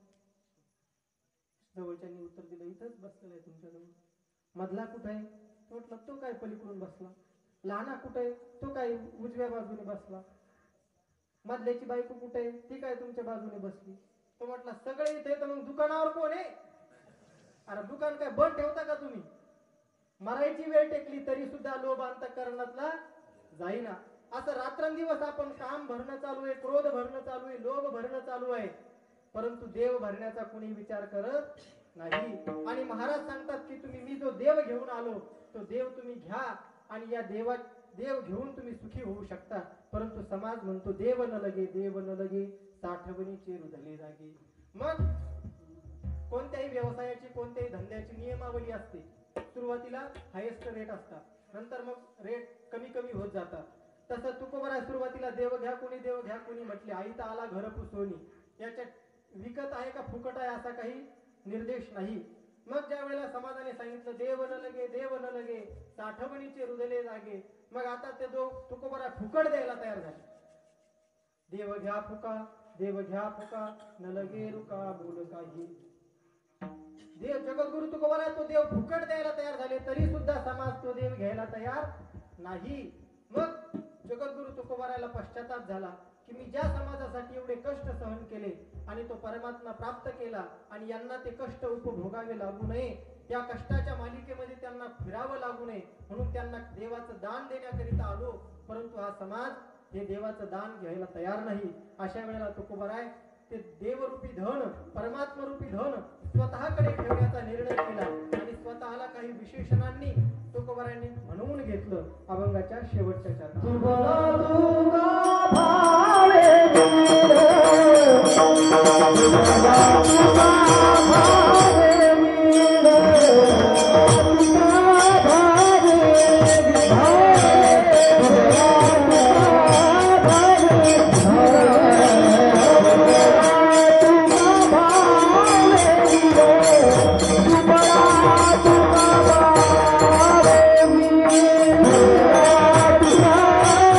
Speaker 1: जवळच्यांनी उत्तर दिलं, इथंच बसलेला आहे तुमच्या जवळ. मधला कुठे आहे? तो म्हटलं, तो काय पलीकडून बसला. लहाना कुठे आहे? तो काय उजव्या बाजूने बसला. मधल्याची बायको कुठे आहे? ती काय तुमच्या बाजूने बसली. तो म्हटला, सगळे इथे, तर मग दुकानावर कोण आहे? अरे दुकान काय बंद ठेवता का तुम्ही? मरायची वेळ टेकली तरी सुद्धा लोभ अंतःकरणातला जाईना. असं रात्रंदिवस आपण काम भरणं चालू आहे, क्रोध भरणं चालू आहे, लोभ भरणं चालू आहे, परंतु देव भरण्याचा कोणी विचार करत नाही. आणि महाराज सांगतात की तुम्ही मी जो देव घेऊन आलो तो देव तुम्ही घ्या आणि या देवा देव घेऊन तुम्ही सुखी होऊ शकता. परंतु समाज म्हणतो देव न लगे, देव न लगे, साठवणीचे रुधले जागे. मग कोणत्याही व्यवसायाची कोणत्याही धंद्याची नियमावली असते. सुरुवातीला हायेस्ट रेट असतात, नंतर मग रेट कमी कमी होत जातात. तसं तुकोबरा सुरुवातीला देव घ्या कोणी, देव घ्या कोणी म्हटले, आई तर आला घर पुसोनी. याच्यात विकत आहे का फुकट आहे असा काही निर्देश नाही. मग ज्या वेळेला समाजाने सांगितलं देव न लगे, देव न लगे, साठवणीचे रुधले जागे, मग आता ते दो तुकोबरा फुकट द्यायला तयार झाले. देव घ्या फुका, देव घ्या फुका, न लगे रुका बोल काही. देव जगद्गुरु तुकोबरा तो देव फुकट द्यायला तयार झाले, तरी सुद्धा समाज तो देव घ्यायला तयार नाही. मग जगद्गुरु तुकोबराला पश्चाताप झाला की मी ज्या समाजासाठी एवढे कष्ट सहन केले आणि तो परमात्मा प्राप्त केला आणि यांना ते कष्ट उपभोगावे लागू नये, या कष्टाच्या मालिकेमध्ये त्यांना फिरावं लागू नये म्हणून त्यांना देवाचं दान देण्याकरिता आलो, परंतु हा समाज हे देवाचं दान घ्यायला तयार नाही. अशा वेळेला तुकोबराय ते देवरूपी धन, परमात्मरूपी धन स्वतःकडे ठेवण्याचा निर्णय केला आणि स्वतःला काही विशेषणांनी तुकोबरायांनी म्हणून घेतलं. अभंगाच्या शेवटच्या
Speaker 2: Thank you.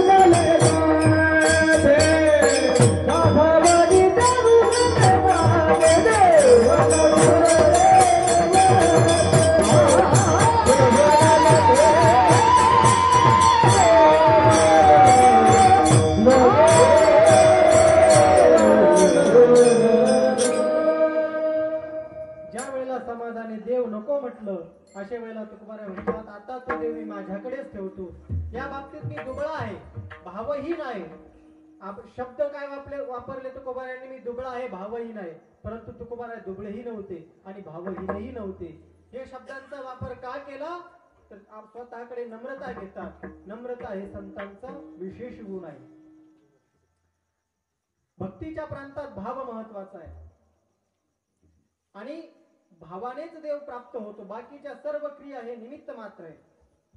Speaker 1: ज्या वेळेला समाजाने देव नको म्हटलं अशा वेळेला तुकोबाराय म्हणतात आता तो देव मी माझ्याकडेच ठेवतो. या बाबतीत मी दुबळा आहे, भावहीन आहे. आप- शब्द काय वापरले वापरले तुकोबारायांनी, मी दुबळा आहे, भावहीन आहे. परंतु तुकोबाराय दुबळेही नव्हते आणि भावहीनही नव्हते. हे शब्दांचा वापर का केला तर आप स्वतःकडे नम्रता घेतात. नम्रता हे संतांचा विशेष गुण आहे. भक्तीच्या प्रांतात भाव महत्वाचा आहे आणि भावानेच देव प्राप्त होतो. बाकीच्या सर्व क्रिया हे निमित्त मात्र आहे.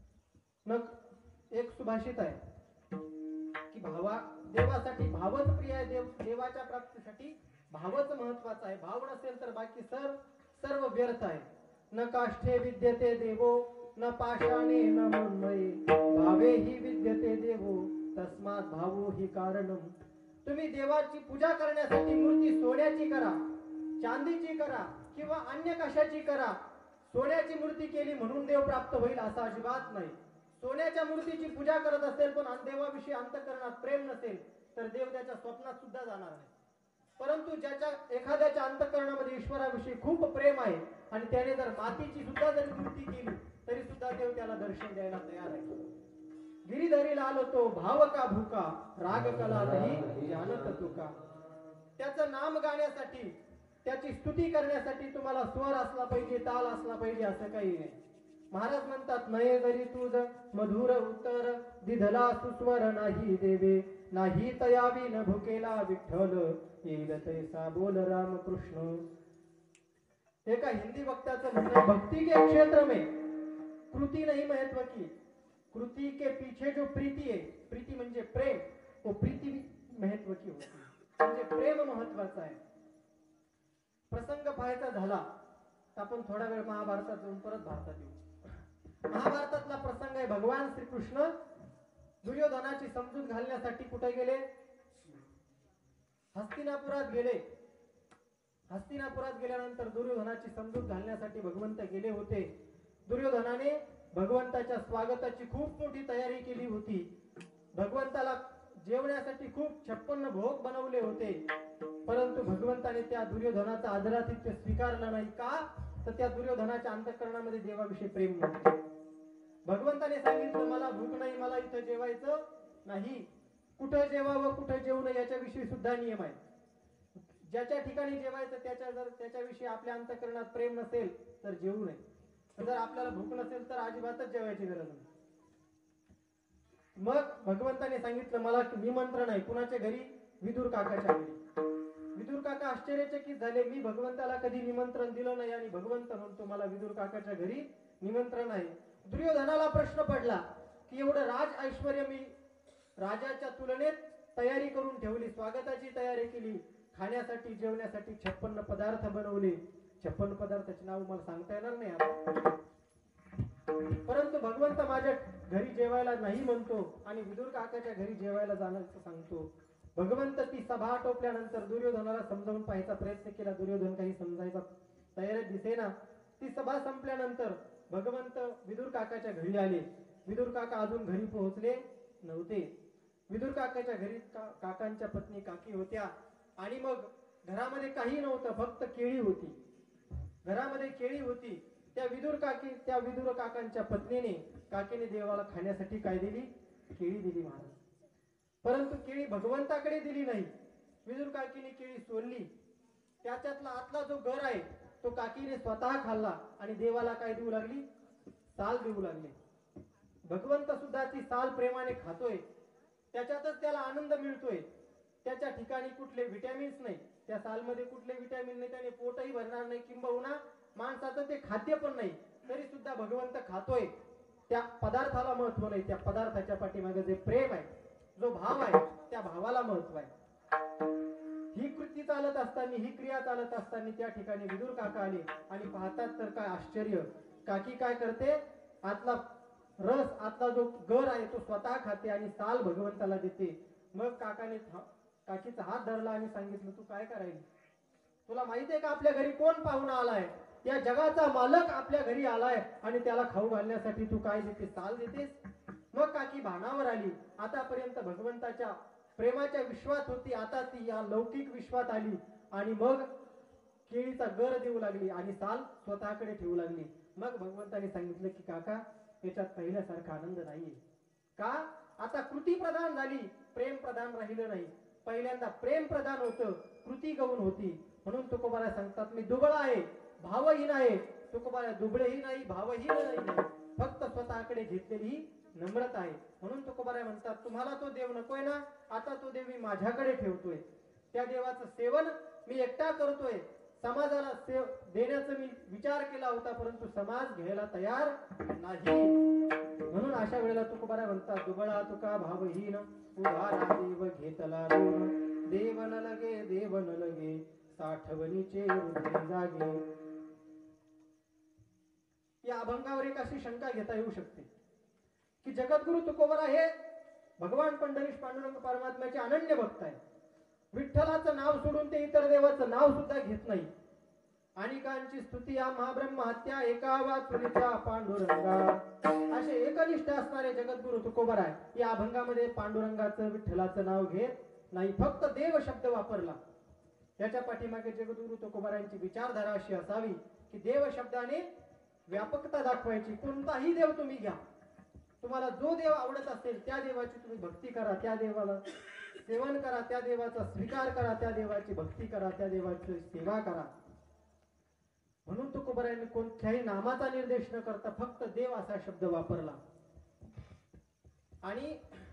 Speaker 1: मग एक सुभाषित आहे की भावा देवासाठी भावच प्रिय आहे. देव देवाच्या प्राप्तीसाठी भावच महत्वाचा आहे. भाव नसेल तर बाकी सर्व सर्व व्यर्थ आहे. न काष्ठे विद्यते देवो न पाषाणे न मृण्मये भावे हि विद्यते देवो तस्मात् भावो हि कारणम. तुम्ही देवाची पूजा करण्यासाठी मूर्ती सोन्याची करा, चांदीची करा किंवा अन्य कशाची करा. सोन्याची मूर्ती केली म्हणून देव प्राप्त होईल असं अजिबात नाही. सोन्याच्या मूर्तीची पूजा करत असेल पण देवाविषयी अंतःकरणात प्रेम नसेल तर देव त्याच्या स्वप्नात सुद्धा जाणार नाही. परंतु ज्याच्या एखाद्याच्या अंतःकरणामध्ये ईश्वराविषयी खूप प्रेम आहे आणि त्याने जर मातीची सुद्धा जरी मूर्ती केली तरी सुद्धा देव त्याला दर्शन द्यायला तयार आहे. गिरीधरी लाल तो भाव का भूका राग कला नाही जानत तुका. त्याचं नाम गाण्यासाठी त्याची स्तुती करण्यासाठी तुम्हाला स्वर असला पाहिजे, ताल असला पाहिजे असं काही नाही. महाराज म्हणतात नये जरी तुझ मधुर उत्तर दिधला सुस्वर नाही देवे नाही तयावी न भुकेला विठ्ठल येईल तैसा बोल राम कृष्ण. एका हिंदी वक्त्याचं म्हणणं भक्ति के क्षेत्र में कृति नहीं महत्व की, कृति के पीछे जो प्रीति है, प्रीति म्हणजे प्रेम, वो प्रीति महत्व की होती. म्हणजे प्रेम महत्वाचं आहे. प्रसंग पाहायचा झाला तर आपण थोडा वेळ महाभारतात जाऊन परत भारतात येऊ. महाभारतातला प्रसंग आहे भगवान श्रीकृष्ण दुर्योधनाची समजूत घालण्यासाठी कुठे गेले? हस्तिनापुरात गेले. हस्तिनापुरात गेल्यानंतर दुर्योधनाची समजूत घालण्यासाठी भगवंत गेले होते. दुर्योधनाने भगवंताच्या स्वागताची खूप मोठी तयारी केली होती. भगवंताला जेवण्यासाठी खूप छप्पन्न भोग बनवले होते. परंतु भगवंताने त्या दुर्योधनाचा आदरातिथ्य स्वीकारलं नाही. का तर त्या दुर्योधनाच्या अंतःकरणामध्ये देवाविषयी प्रेम नव्हते. भगवंताने सांगितलं मला भूक नाही, मला इथं जेवायचं नाही. कुठं जेवावं कुठं जेवू नये याच्याविषयी सुद्धा नियम आहे. ज्याच्या ठिकाणी जेवायचं त्याच्या जर त्याच्याविषयी आपल्या अंतःकरणात प्रेम नसेल तर जेवू नये. जर आपल्याला भूक नसेल तर अजिबातच जेवायची गरज नाही. मग भगवंताने सांगितलं मला निमंत्रण आहे. कुणाच्या घरी? विदुर काकाच्या घरी. विदुर काका आश्चर्यचकित झाले. मी भगवंताला कधी निमंत्रण दिलं नाही आणि भगवंत म्हणतो मला विदुर काकाच्या घरी निमंत्रण आहे. दुर्योधनाला प्रश्न पडला की एवढं राज ऐश्वर्य मी राजाच्या तुलनेत तयारी करून ठेवली, स्वागताची तयारी केली, खाण्यासाठी जेवण्यासाठी छप्पन्न पदार्थ बनवले. छप्पन्न पदार्थाचे नाव मला सांगता येणार नाही आता. परंतु भगवंत माझ्या घरी जेवायला नाही म्हणतो आणि विदुर काकाच्या घरी जेवायला जाण्याचं सांगतो. भगवंत ती सभा आटोपल्यानंतर दुर्योधनाला समजावून पाहायचा प्रयत्न केला. दुर्योधन काही समजायचा तयारी दिसेना. ती सभा संपल्यानंतर भगवंत विदुर काकाच्या घरी आले. विदुर काका अजून घरी पोहोचले नव्हते. विदुर काकाच्या घरी का, काकांच्या पत्नी काकी होत्या आणि मग घरामध्ये काही नव्हतं, फक्त केळी होती. घरामध्ये केळी होती. त्या विदुर काकी त्या विदुर काकांच्या पत्नीने काकीने देवाला खाण्यासाठी काय दिली? केळी दिली महाराज. परंतु केळी भगवंताकडे दिली नाही. विदुर काकीने केळी सोडली. त्याच्यातला आतला जो गर आहे तो काकीने स्वतः खाल्ला आणि देवाला काय देऊ लागली? साल देऊ लागली. भगवंत सुद्धा ती साल प्रेमाने खातोय. त्याच्यातच त्याला आनंद मिळतोय. त्याच्या ठिकाणी कुठले विटॅमिन्स नाही, त्या सालमध्ये कुठले विटॅमिन नाही, त्याने पोटही भरणार नाही, किंबहुना माणसाचं ते खाद्य पण नाही, तरी सुद्धा भगवंत खातोय. त्या पदार्थाला महत्व नाही, त्या पदार्थाच्या पाठीमागे जे प्रेम आहे, जो भाव आहे, त्या भावाला महत्व आहे. ही कृती चालत असताना, ही क्रिया चालत असताना त्या ठिकाणी विदुर काका आले आणि पाहतात तर काय आश्चर्य, काकी काय करते? आतला रस आतला जो गर आहे तो स्वतः खाते आणि साल भगवंताला देते. मग काकाने काकीचा हात धरला आणि सांगितलं, तू काय करायली? तुला माहिती आहे का आपल्या घरी कोण पाहुणा आलाय? या जगाचा मालक आपल्या घरी आलाय आणि त्याला खाऊ घालण्यासाठी तू काय देतेस? साल देतेस? मग काकी भानावर आली. आतापर्यंत भगवंताच्या प्रेमाच्या विश्वात होती, आता ती या लौकिक विश्वात आली आणि मग केळीचा गर देऊ लागली आणि साल स्वतःकडे ठेवू लागली. मग भगवंताने सांगितलं की काका, याच्यात पहिल्यासारखा आनंद नाहीये. का? आता कृती प्रधान झाली, प्रेम प्रधान राहिलं नाही. पहिल्यांदा प्रेम प्रधान होतं, कृती गौण होती. म्हणून तुकोबारा सांगतात, मी दुबळा आहे, भावहीन आहे. तुकोबारा दुबळेही नाही, भावहीन नाही, फक्त स्वतःकडे घेतलेली नम्रता आहे. म्हणून तुकोबारा म्हणतात, तुम्हाला तो देव नकोय ना, आता तो देव मी माझ्याकडे ठेवतोय. त्या देवाचं सेवन मी एकटा करतोय. समाजाला सेव देण्याचा मी विचार केला होता, परंतु समाज घ्यायला तयार नाही. म्हणून अशा वेळेला तुकोबारा म्हणतात, दुबळा तुका भावहीन, उदारा देव घेतला ऋण. देव न लगे देव न लगे, साठवणीचे हृदय जागे. या अभंगावर एक अशी शंका घेता येऊ शकते की जगद्गुरु तुकोबारा हे भगवान पंढरीश पांडुरंग परमात्म्याचे अनन्य भक्त आहे. विठ्ठलाचं नाव सोडून ते इतर देवाचं नाव सुद्धा घेत नाही. अनेकांची स्तुती या महाब्रह्म हत्या एकावा चुलीचा पांडुरंगा, असे एकनिष्ठ असणारे जगद्गुरु तुकोबारा आहे. या अभंगामध्ये पांडुरंगाचं विठ्ठलाचं नाव घेत नाही, फक्त देव शब्द वापरला. याच्या पाठीमागे जगद्गुरु तुकोबारांची विचारधारा अशी असावी की देव शब्दाने व्यापकता दाखवायची. कोणताही देव तुम्ही घ्या, तुम्हाला जो देव आवडत असेल त्या देवाची तुम्ही भक्ती करा, त्या देवाला सेवन करा, त्या देवाचा स्वीकार करा, त्या देवाची भक्ती करा, त्या देवाची सेवा करा. म्हणून तुकोबारांनी कोणत्याही नामाचा निर्देश न करता फक्त देव असा शब्द वापरला. आणि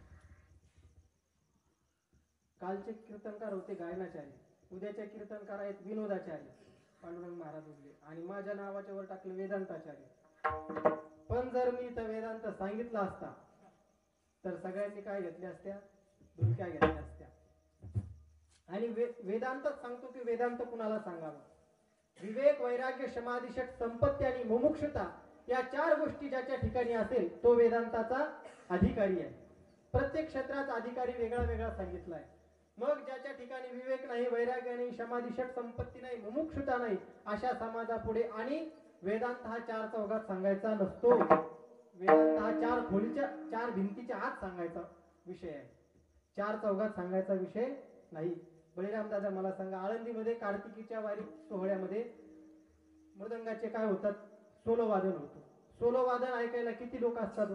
Speaker 1: कालचे कीर्तनकार होते गायनाचार्य, उद्याचे कीर्तनकार आहेत विनोदाचार्य पांडुरंग महाराज उरले, आणि माझ्या नावाच्या वर टाकले वेदांताचार्य. पण जर मी तर वेदांत सांगितला असता तर सगळ्यांनी काय घेतल्या असत्या? डुलक्या घेतल्या असत्या. आणि वे, वेदांतच सांगतो की वेदांत कुणाला सांगावा? विवेक, वैराग्य, समाधिशक, संपत्ती आणि मुमुक्षुता या चार गोष्टी ज्याच्या ठिकाणी असेल तो वेदांताचा अधिकारी आहे. प्रत्येक क्षेत्राचा अधिकारी वेगळा वेगळा सांगितला आहे. मग ज्याच्या ठिकाणी विवेक नाही, वैराग्य नाही, समाधिशक, संपत्ती नाही, मुमुक्षुता नाही, अशा समाजापुढे आणि वेदांत हा चार चौघात सांगायचा नसतो. वेदांत हा चार खोलीच्या चार भिंतीच्या आत सांगायचा विषय आहे, चार चौघात सांगायचा विषय नाही. बळीराम दादा मला सांगा, आळंदीमध्ये कार्तिकीच्या वारी सोहळ्यामध्ये मृदंगाचे काय होतात? सोलो वादन होतं. सोलो वादन ऐकायला किती लोक असतात?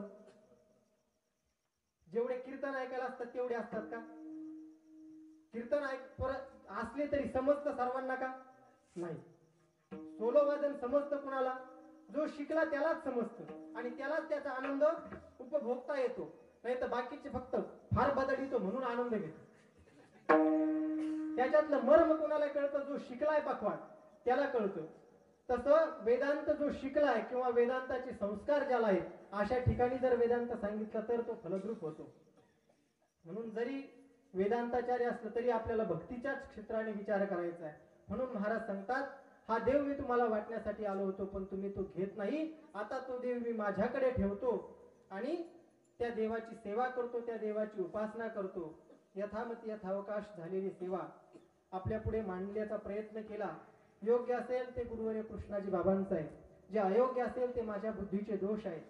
Speaker 1: जेवढे कीर्तन ऐकायला असतात तेवढे असतात का? कीर्तन ऐक परत असले तरी समजतं सर्वांना का? नाही. सोलो वादन समजतं कुणाला? जो शिकला त्यालाच समजतं आणि त्यालाच त्याचा आनंद उपभोगता येतो. नाही तर बाकीचे फक्त फार बदलितो म्हणून आनंद घेतो. त्याच्यातलं मर्म कोणाला कळतं? जो शिकलाय पखवाट त्याला कळतं. तसं वेदांत जो शिकलाय किंवा वेदांताचे संस्कार ज्याला आहेत अशा ठिकाणी जर वेदांत सांगितलं तर तो फलद्रूप होतो. म्हणून जरी वेदांताचार्य असलं तरी आपल्याला भक्तीच्याच क्षेत्राने विचार करायचा आहे. म्हणून महाराज सांगतात, हा देव मी तुम्हाला वाटण्यासाठी आलो होतो पण तुम्ही तो घेत नाही. आता तो देव मी माझ्याकडे ठेवतो आणि त्या देवाची सेवा करतो, त्या देवाची उपासना करतो. यथामती यथावकाश झालेली सेवा आपल्या पुढे मांडण्याचा प्रयत्न केला. योग्य असेल ते गुरुवर्य कृष्णाजी बाबांचं आहे, जे अयोग्य असेल ते माझ्या बुद्धीचे दोष आहेत.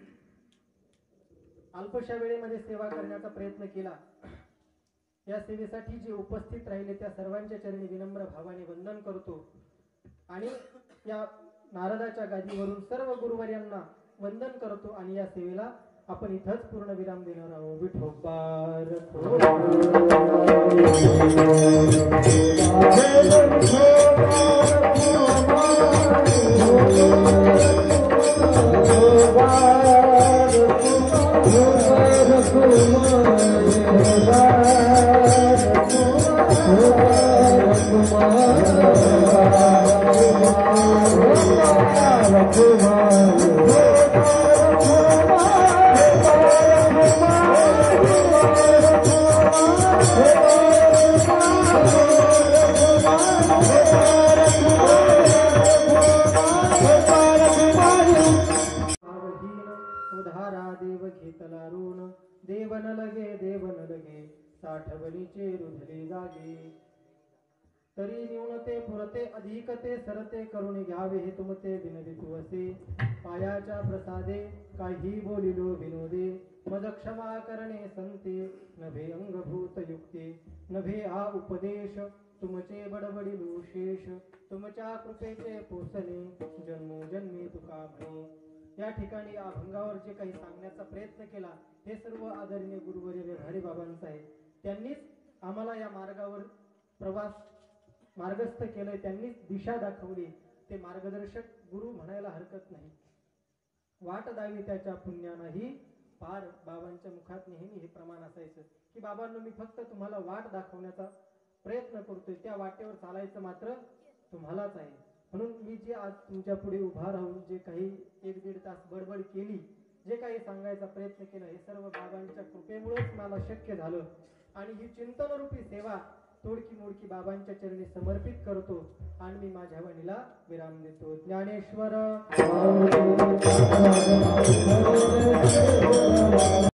Speaker 1: अल्पशा वेळेमध्ये सेवा करण्याचा प्रयत्न केला. या सेवेसाठी जे उपस्थित राहिले त्या सर्वांच्या चरणी विनम्र भावाने वंदन करतो आणि या नारदाच्या गादीवरून सर्व गुरुवर्यांना वंदन करतो आणि या सेवेला आपण इथंच पूर्ण विराम देणार आहोत. विठोबार जीवन लगे देवन लगे साठवणीचे रुधले जागे तरी न्यूनते पुरते अधिकते सरते करून घ्यावे हे तुमते विनवितू असे पायाच्या प्रसादे काही बोलिलो विनोदे मज क्षमा करणे संते नभे अंगभूत युक्ते नभे हा उपदेश तुमचे बडबडिलो शेष तुमच्या कृपेचे पोसणे जन्मोजन्मी तुका म्हणे। या ठिकाणी या अभंगावर जे काही सांगण्याचा प्रयत्न केला हे सर्व आदरणीय गुरुवर्य हरिबाबांचं आहे। त्यांनीच आम्हाला या मार्गावर प्रवास मार्गस्थ केलंय, त्यांनीच दिशा दाखवली। ते मार्गदर्शक गुरु म्हणायला हरकत नाही। वाट दावी त्याच्या पुण्यानेही पार बाबांच्या मुखात नेहमी हे प्रमाण असायचं की बाबांनो मी फक्त तुम्हाला वाट दाखवण्याचा प्रयत्न करतोय, त्या वाटेवर चालायचं मात्र तुम्हालाच आहे। म्हणून मी जे आज तुमच्या पुढे उभा राहून जे काही एक दीड तास बडबड केली, जे काही सांगायचा प्रयत्न केला हे सर्व बाबांच्या कृपेमुळेच मला शक्य झालं। आणि ही चिंतन रूपी सेवा तोडकी मोडकी बाबांच्या चरणी समर्पित करतो आणि मी माझ्या वाणीला विराम देतो। ज्ञानेश्वर